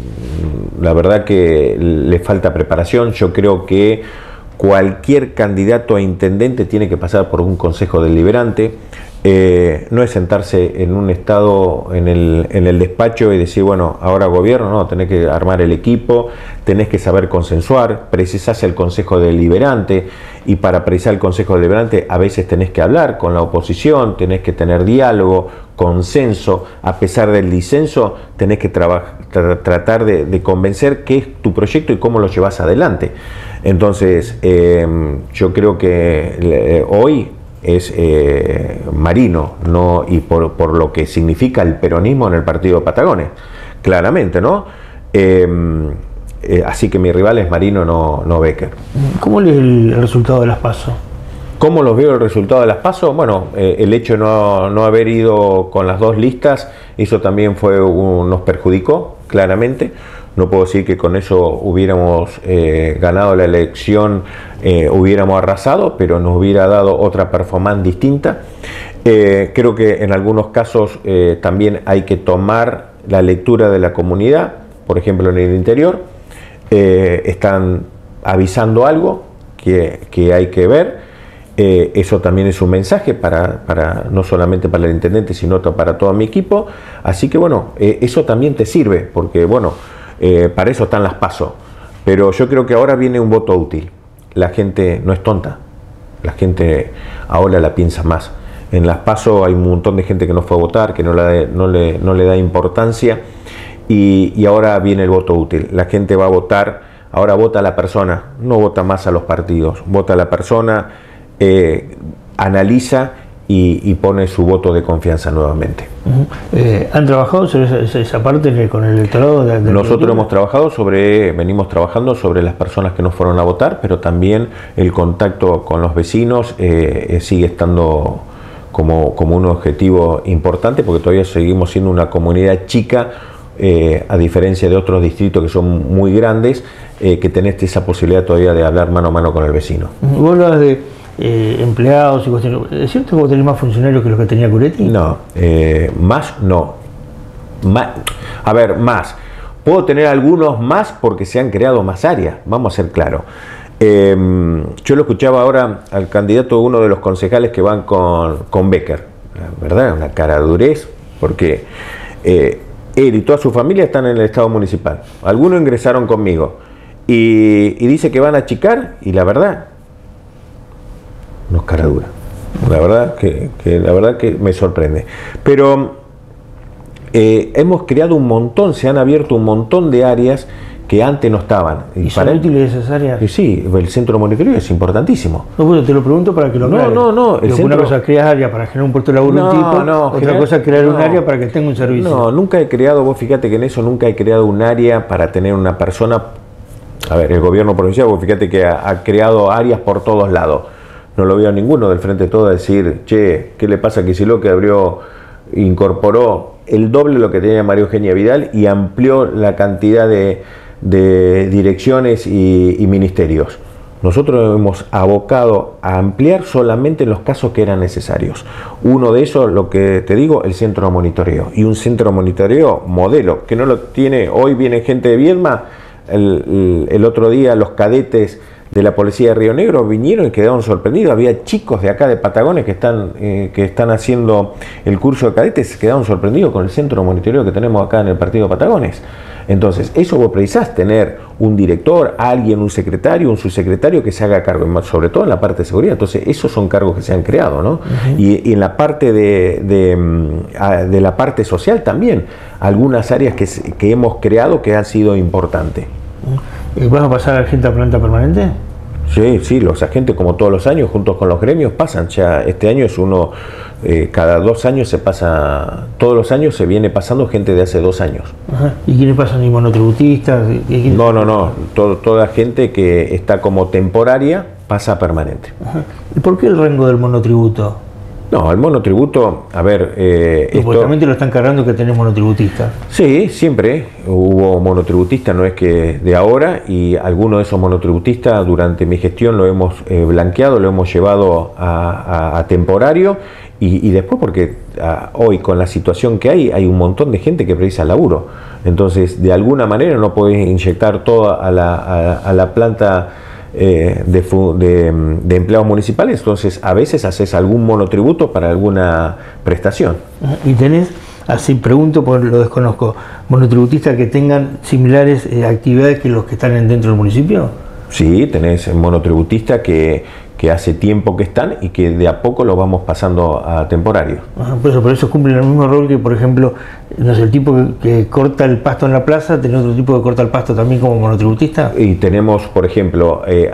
S2: la verdad que le falta preparación. Yo creo que cualquier candidato a intendente tiene que pasar por un consejo deliberante. Eh, no es sentarse en un estado, en el, en el despacho y decir, bueno, ahora gobierno, no, tenés que armar el equipo, tenés que saber consensuar, precisás el consejo deliberante, y para precisar el consejo deliberante a veces tenés que hablar con la oposición, tenés que tener diálogo, consenso, a pesar del disenso, tenés que tra tratar de, de convencer qué es tu proyecto y cómo lo llevas adelante. Entonces, eh, yo creo que eh, hoy es eh, Marino, no, y por, por lo que significa el peronismo en el partido de Patagones, claramente, ¿no? Eh, eh, así que mi rival es Marino, no, no Becker.
S1: ¿Cómo lees el resultado de las PASO?
S2: ¿Cómo los veo el resultado de las PASO? Bueno, eh, el hecho de no, no haber ido con las dos listas, eso también fue un, nos perjudicó, claramente. No puedo decir que con eso hubiéramos eh, ganado la elección, eh, hubiéramos arrasado, pero nos hubiera dado otra performance distinta. Eh, creo que en algunos casos eh, también hay que tomar la lectura de la comunidad, por ejemplo en el interior. Eh, están avisando algo que, que hay que ver. Eh, eso también es un mensaje para, para no solamente para el intendente, sino para todo mi equipo. Así que bueno, eh, eso también te sirve, porque bueno, Eh, para eso están las PASO, pero yo creo que ahora viene un voto útil. La gente no es tonta, la gente ahora la piensa más. En las PASO hay un montón de gente que no fue a votar, que no, la, no, le, no le da importancia, y, y ahora viene el voto útil. La gente va a votar, ahora vota a la persona, no vota más a los partidos, vota a la persona, eh, analiza y, y pone su voto de confianza nuevamente.
S1: Uh-huh. eh, ¿Han trabajado sobre esa, esa parte con el electorado? De, de
S2: Nosotros hemos trabajado sobre, venimos trabajando sobre las personas que no fueron a votar, pero también el contacto con los vecinos eh, sigue estando como, como un objetivo importante, porque todavía seguimos siendo una comunidad chica, eh, a diferencia de otros distritos que son muy grandes, eh, que tenés esa posibilidad todavía de hablar mano a mano con el vecino.
S1: Uh-huh. ¿Vos hablas de Eh, empleados y cuestiones? ¿Es cierto que vos tenés más funcionarios que los que tenía Curetti?
S2: No, eh, más no. Más, a ver, más. Puedo tener algunos más porque se han creado más áreas, vamos a ser claros. Eh, yo lo escuchaba ahora al candidato, uno de los concejales que van con, con Becker. La verdad, una cara durez, porque eh, él y toda su familia están en el Estado municipal. Algunos ingresaron conmigo y, y dice que van a achicar, y la verdad, no es cara dura. La verdad que, que, la verdad que me sorprende. Pero eh, hemos creado un montón, se han abierto un montón de áreas que antes no estaban.
S1: ¿Y, ¿Y son para útiles esas áreas?
S2: Eh, sí, el centro de monitoreo es importantísimo.
S1: No, bueno, te lo pregunto para que lo aclares.
S2: No, no, no. El
S1: centro... Una cosa es crear área para generar un puesto de laburo
S2: no,
S1: un tipo,
S2: no,
S1: otra
S2: general...
S1: cosa es crear
S2: no,
S1: un área para que tenga un servicio.
S2: No, nunca he creado, vos fíjate que en eso nunca he creado un área para tener una persona. A ver, el gobierno provincial, vos fíjate que ha, ha creado áreas por todos lados. No lo veo a ninguno del Frente de Todos a decir, che, ¿qué le pasa a Kicillof que abrió, incorporó el doble de lo que tenía María Eugenia Vidal y amplió la cantidad de, de direcciones y, y ministerios? Nosotros hemos abocado a ampliar solamente en los casos que eran necesarios. Uno de esos, lo que te digo, el centro de monitoreo. Y un centro de monitoreo modelo, que no lo tiene, hoy viene gente de Viedma, el, el, el otro día los cadetes de la policía de Río Negro vinieron y quedaron sorprendidos. Había chicos de acá de Patagones que están, eh, que están haciendo el curso de cadetes, quedaron sorprendidos con el centro de monitoreo que tenemos acá en el partido de Patagones. Entonces, eso vos precisás tener un director, alguien, un secretario, un subsecretario que se haga cargo, sobre todo en la parte de seguridad. Entonces, esos son cargos que se han creado, ¿no? Uh-huh. y, y en la parte de, de, de la parte social también, algunas áreas que, que hemos creado que han sido importantes.
S1: ¿Y vas a pasar a gente a planta permanente?
S2: Sí, sí, los agentes como todos los años, juntos con los gremios, pasan. Ya este año es uno, eh, cada dos años se pasa, todos los años se viene pasando gente de hace dos años.
S1: Ajá. ¿Y quiénes pasan? ¿Y monotributistas? ¿Quiénes?
S2: No, no, no, todo, toda gente que está como temporaria pasa permanente.
S1: Ajá. ¿Y por qué el rango del monotributo?
S2: No, el monotributo, a ver... Eh,
S1: Supuestamente lo están cargando que tenés monotributistas.
S2: Sí, siempre hubo monotributistas, no es que de ahora, y algunos de esos monotributistas durante mi gestión lo hemos eh, blanqueado, lo hemos llevado a, a, a temporario, y, y después porque a, hoy con la situación que hay, hay un montón de gente que precisa laburo. Entonces, de alguna manera no podés inyectar toda a la, a, a la planta... Eh, de, de, de empleados municipales, entonces a veces haces algún monotributo para alguna prestación.
S1: ¿Y tenés, así pregunto porque lo desconozco, monotributistas que tengan similares eh, actividades que los que están dentro del municipio?
S2: Sí, tenés monotributistas que, que hace tiempo que están y que de a poco lo vamos pasando a temporario.
S1: Ajá, por eso, por eso cumplen el mismo rol que, por ejemplo, no sé, el tipo que, que corta el pasto en la plaza, ¿tenés otro tipo que corta el pasto también como monotributista?
S2: Y tenemos, por ejemplo, eh,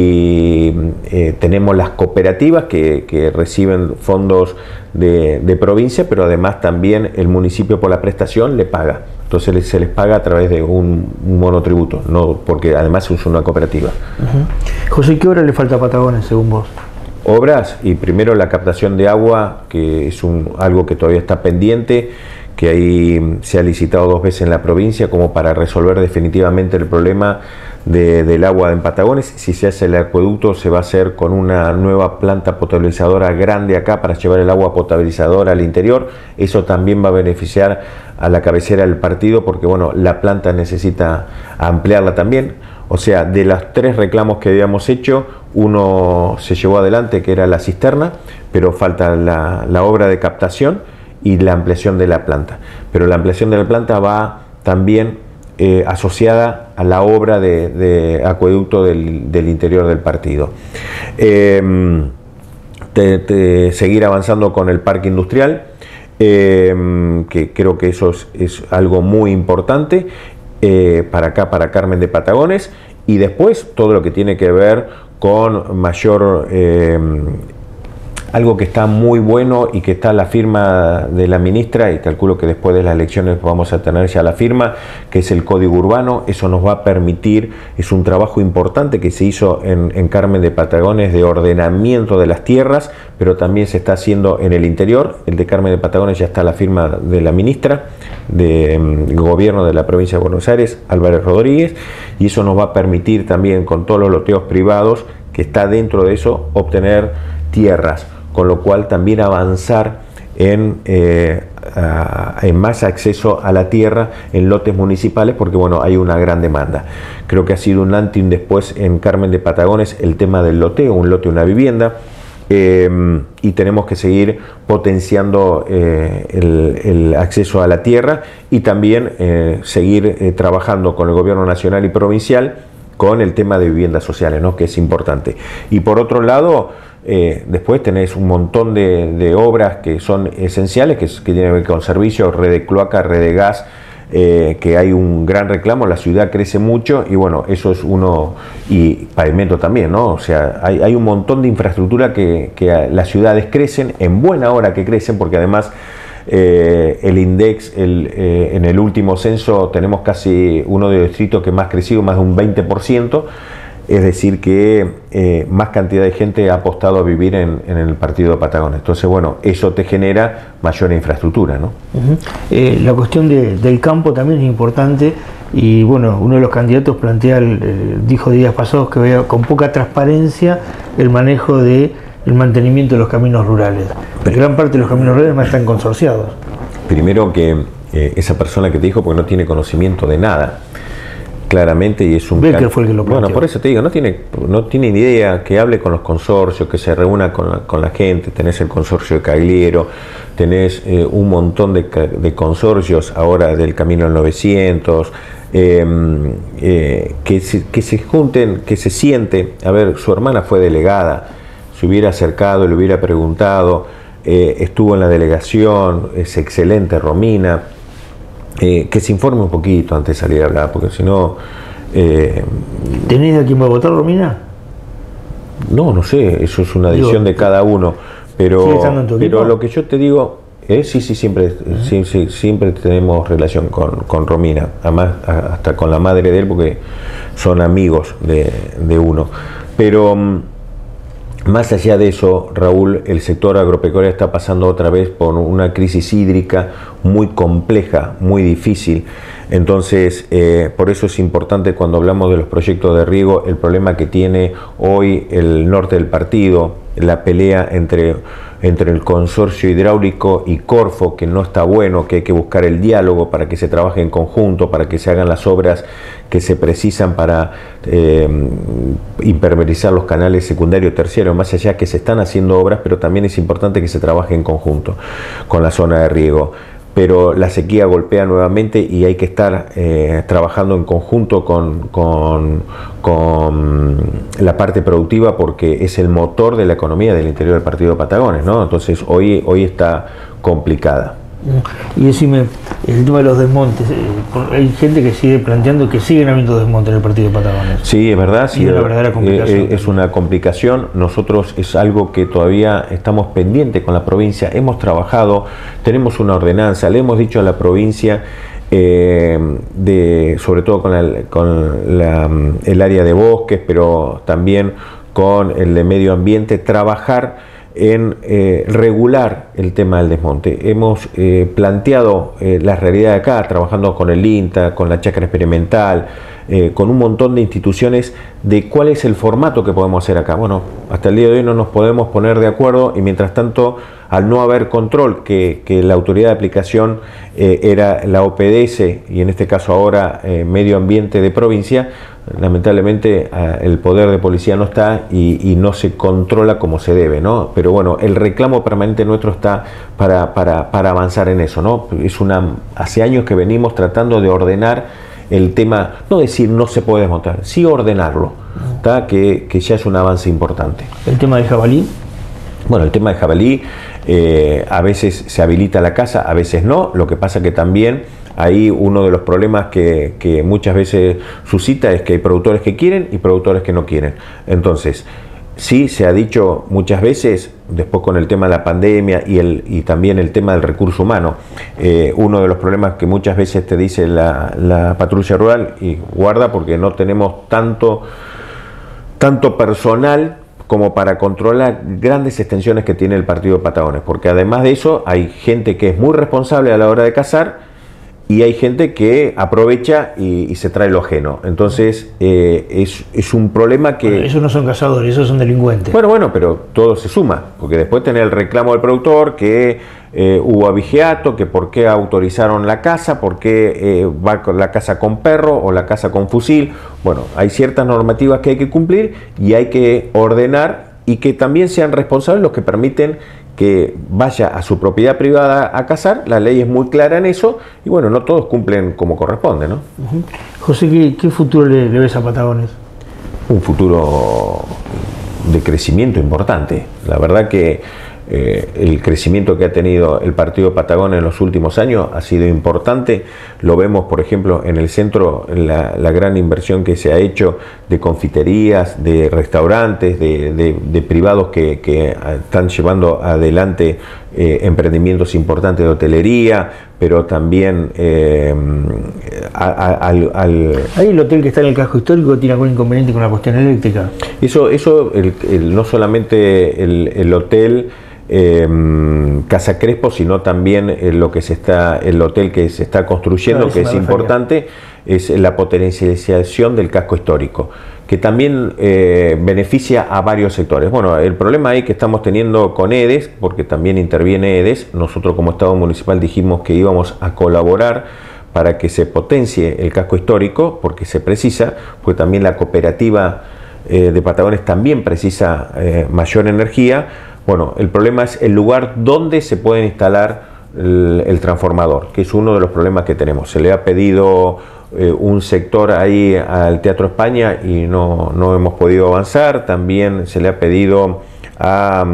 S2: hay, eh, tenemos las cooperativas que, que reciben fondos de, de provincia, pero además también el municipio por la prestación le paga. Entonces se les paga a través de un, un monotributo, no, porque además es una cooperativa.
S1: Uh-huh. José, ¿qué obra le falta a Patagones según vos?
S2: Obras, y primero la captación de agua, que es un, algo que todavía está pendiente, que ahí se ha licitado dos veces en la provincia como para resolver definitivamente el problema de, del agua en Patagones. Si se hace el acueducto, se va a hacer con una nueva planta potabilizadora grande acá para llevar el agua potabilizadora al interior. Eso también va a beneficiar a la cabecera del partido porque bueno, la planta necesita ampliarla también. O sea, de los tres reclamos que habíamos hecho, uno se llevó adelante, que era la cisterna, pero falta la, la obra de captación y la ampliación de la planta. Pero la ampliación de la planta va también eh, asociada a la obra de, de acueducto del, del interior del partido. Eh, te, te, seguir avanzando con el parque industrial, eh, que creo que eso es, es algo muy importante eh, para acá, para Carmen de Patagones, y después todo lo que tiene que ver con mayor... Eh, algo que está muy bueno y que está la firma de la ministra, y calculo que después de las elecciones vamos a tener ya la firma, que es el Código Urbano. Eso nos va a permitir, es un trabajo importante que se hizo en, en Carmen de Patagones de ordenamiento de las tierras, pero también se está haciendo en el interior. El de Carmen de Patagones ya está la firma de la ministra de um, Gobierno de la provincia de Buenos Aires, Álvarez Rodríguez, y eso nos va a permitir también con todos los loteos privados que está dentro de eso obtener tierras, con lo cual también avanzar en, eh, a, en más acceso a la tierra en lotes municipales, porque bueno, hay una gran demanda. Creo que ha sido un antes y un después en Carmen de Patagones el tema del loteo, un lote, una vivienda, eh, y tenemos que seguir potenciando eh, el, el acceso a la tierra y también eh, seguir eh, trabajando con el gobierno nacional y provincial con el tema de viviendas sociales, ¿no? Que es importante. Y por otro lado, Eh, después tenés un montón de, de obras que son esenciales, que, que tienen que ver con servicios, red de cloaca, red de gas, eh, que hay un gran reclamo, la ciudad crece mucho y bueno, eso es uno, y pavimento también, ¿no? O sea, hay, hay un montón de infraestructura que, que las ciudades crecen, en buena hora que crecen, porque además eh, el INDEX, el, eh, en el último censo tenemos casi uno de los distritos que más crecido, más de un veinte por ciento. Es decir, que eh, más cantidad de gente ha apostado a vivir en, en el partido de Patagones. Entonces, bueno, eso te genera mayor infraestructura, ¿no?
S1: Uh-huh. eh, la cuestión de, del campo también es importante y, bueno, uno de los candidatos plantea, el, eh, dijo días pasados que veía con poca transparencia el manejo del de mantenimiento de los caminos rurales. Pero gran parte de los caminos rurales más están consorciados.
S2: Primero que eh, esa persona que te dijo, porque no tiene conocimiento de nada, claramente, y es un
S1: Becker fue el que lo planteó.
S2: Bueno, por eso te digo, no tiene, no tiene ni idea, que hable con los consorcios, que se reúna con la, con la gente. Tenés el consorcio de Cagliero, tenés eh, un montón de, de consorcios ahora del Camino al novecientos, eh, eh, que, se, que se junten, que se siente. A ver, su hermana fue delegada, se hubiera acercado, le hubiera preguntado, eh, estuvo en la delegación, es excelente Romina. Eh, que se informe un poquito antes de salir a hablar, porque si no... Eh,
S1: ¿Tenés a quién va a votar, Romina?
S2: No, no sé, eso es una decisión de cada uno, pero, pero lo que yo te digo, eh, sí, sí, siempre, uh-huh. sí, sí, siempre tenemos relación con, con Romina, además hasta con la madre de él, porque son amigos de, de uno, pero más allá de eso, Raúl, el sector agropecuario está pasando otra vez por una crisis hídrica muy compleja, muy difícil. Entonces, eh, por eso es importante cuando hablamos de los proyectos de riego, el problema que tiene hoy el norte del partido, la pelea entre, entre el consorcio hidráulico y Corfo, que no está bueno, que hay que buscar el diálogo para que se trabaje en conjunto, para que se hagan las obras que se precisan para eh, impermeabilizar los canales secundario y terciario, más allá que se están haciendo obras, pero también es importante que se trabaje en conjunto con la zona de riego. Pero la sequía golpea nuevamente y hay que estar eh, trabajando en conjunto con, con, con la parte productiva, porque es el motor de la economía del interior del partido de Patagones, ¿no? Entonces hoy, hoy está complicada.
S1: Y decime, el tema de los desmontes, hay gente que sigue planteando que siguen habiendo desmontes en el partido de Patagones.
S2: Sí, es verdad, sí,
S1: es una verdadera complicación.
S2: Eh, es una complicación. Nosotros es algo que todavía estamos pendientes con la provincia. Hemos trabajado, tenemos una ordenanza, le hemos dicho a la provincia, eh, de, sobre todo con, la, con la, el área de bosques, pero también con el de medio ambiente, trabajar en eh, regular el tema del desmonte. Hemos eh, planteado eh, la realidad de acá, trabajando con el INTA, con la Chacra Experimental, eh, con un montón de instituciones, de cuál es el formato que podemos hacer acá. Bueno, hasta el día de hoy no nos podemos poner de acuerdo y mientras tanto, al no haber control, que, que la autoridad de aplicación eh, era la O P D S y en este caso ahora eh, Medio Ambiente de provincia, lamentablemente el poder de policía no está y, y no se controla como se debe, ¿no? Pero bueno, el reclamo permanente nuestro está para, para, para avanzar en eso, ¿no? Es una, hace años que venimos tratando de ordenar el tema, no decir no se puede desmontar, sí ordenarlo, ¿tá? Que, que ya es un avance importante.
S1: ¿El tema de jabalí?
S2: Bueno, el tema de jabalí, eh, a veces se habilita la casa, a veces no, lo que pasa que también ahí uno de los problemas que, que muchas veces suscita es que hay productores que quieren y productores que no quieren. Entonces, sí se ha dicho muchas veces, después con el tema de la pandemia y, el, y también el tema del recurso humano, eh, uno de los problemas que muchas veces te dice la, la patrulla rural, y guarda porque no tenemos tanto, tanto personal como para controlar grandes extensiones que tiene el partido de Patagones, porque además de eso hay gente que es muy responsable a la hora de cazar, y hay gente que aprovecha y, y se trae lo ajeno. Entonces, eh, es, es un problema que...
S1: Bueno, esos no son cazadores, esos son delincuentes.
S2: Bueno, bueno, pero todo se suma, porque después tenés el reclamo del productor, que eh, hubo abigeato, que por qué autorizaron la caza, por qué eh, va la caza con perro o la caza con fusil. Bueno, hay ciertas normativas que hay que cumplir y hay que ordenar y que también sean responsables los que permiten que vaya a su propiedad privada a cazar. La ley es muy clara en eso y bueno, no todos cumplen como corresponde, ¿no?
S1: Uh-huh. José, ¿qué, qué futuro le, le ves a Patagones?
S2: Un futuro de crecimiento importante. La verdad que eh, el crecimiento que ha tenido el partido de Patagones en los últimos años ha sido importante. Lo vemos, por ejemplo, en el centro, la, la gran inversión que se ha hecho de confiterías, de restaurantes, de, de, de privados que, que están llevando adelante eh, emprendimientos importantes de hotelería, pero también eh, al, al...
S1: Ahí el hotel que está en el casco histórico tiene algún inconveniente con la cuestión eléctrica.
S2: Eso, eso el, el, no solamente el, el hotel eh, Casa Crespo, sino también eh, lo que se está, el hotel que se está construyendo, claro, que es importante, es la potencialización del casco histórico, que también eh, beneficia a varios sectores. Bueno, el problema ahí que estamos teniendo con EDES, porque también interviene EDES, nosotros como Estado Municipal dijimos que íbamos a colaborar para que se potencie el casco histórico, porque se precisa, porque también la cooperativa eh, de Patagones también precisa eh, mayor energía. Bueno, el problema es el lugar donde se puede instalar el, el transformador, que es uno de los problemas que tenemos. Se le ha pedido eh, un sector ahí al Teatro España y no, no hemos podido avanzar. También se le ha pedido a,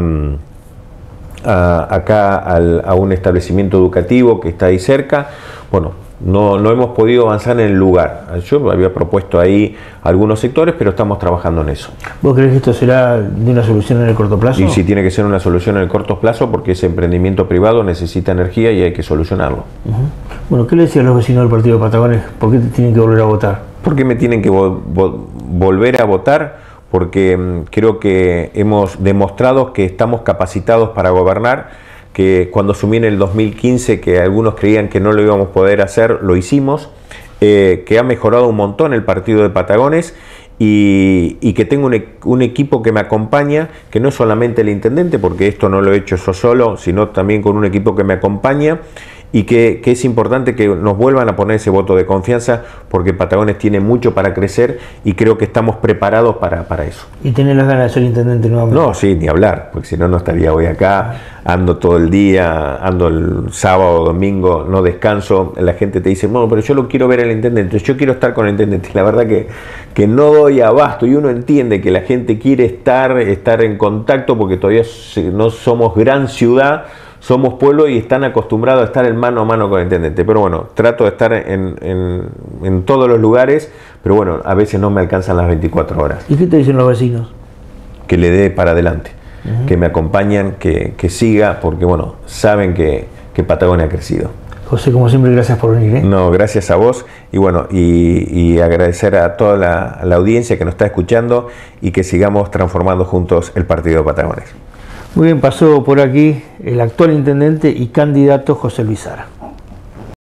S2: a, acá al, a un establecimiento educativo que está ahí cerca. Bueno, no, no hemos podido avanzar en el lugar. Yo había propuesto ahí algunos sectores, pero estamos trabajando en eso.
S1: ¿Vos crees que esto será de una solución en el corto plazo?
S2: Y sí, tiene que ser una solución en el corto plazo, porque ese emprendimiento privado necesita energía y hay que solucionarlo.
S1: Uh-huh. Bueno, ¿qué le decían los vecinos del partido de Patagones? ¿Por qué tienen que volver a votar?
S2: ¿Por qué me tienen que vo vo volver a votar? Porque mmm, creo que hemos demostrado que estamos capacitados para gobernar, que cuando asumí en el dos mil quince, que algunos creían que no lo íbamos a poder hacer, lo hicimos, eh, que ha mejorado un montón el partido de Patagones y, y que tengo un, e un equipo que me acompaña, que no es solamente el intendente, porque esto no lo he hecho yo solo, sino también con un equipo que me acompaña, y que, que es importante que nos vuelvan a poner ese voto de confianza, porque Patagones tiene mucho para crecer y creo que estamos preparados para, para eso.
S1: ¿Y tenés las ganas de ser intendente nuevamente?
S2: No, sí, ni hablar, porque si no, no estaría hoy acá, ando todo el día, ando el sábado, domingo, no descanso, la gente te dice, bueno, pero yo lo quiero ver al intendente, yo quiero estar con el intendente, la verdad que, que no doy abasto, y uno entiende que la gente quiere estar, estar en contacto, porque todavía no somos gran ciudad, somos pueblo y están acostumbrados a estar en mano a mano con el intendente. Pero bueno, trato de estar en, en, en todos los lugares, pero bueno, a veces no me alcanzan las veinticuatro horas.
S1: ¿Y qué te dicen los vecinos?
S2: Que le dé para adelante,
S1: uh-huh.
S2: que me acompañan, que, que siga, porque bueno, saben que, que Patagonia ha crecido.
S1: José, como siempre, gracias por venir. ¿eh?
S2: No, gracias a vos, y bueno, y, y agradecer a toda la, la audiencia que nos está escuchando y que sigamos transformando juntos el partido de Patagones.
S1: Muy bien, pasó por aquí el actual intendente y candidato José Luis Zara.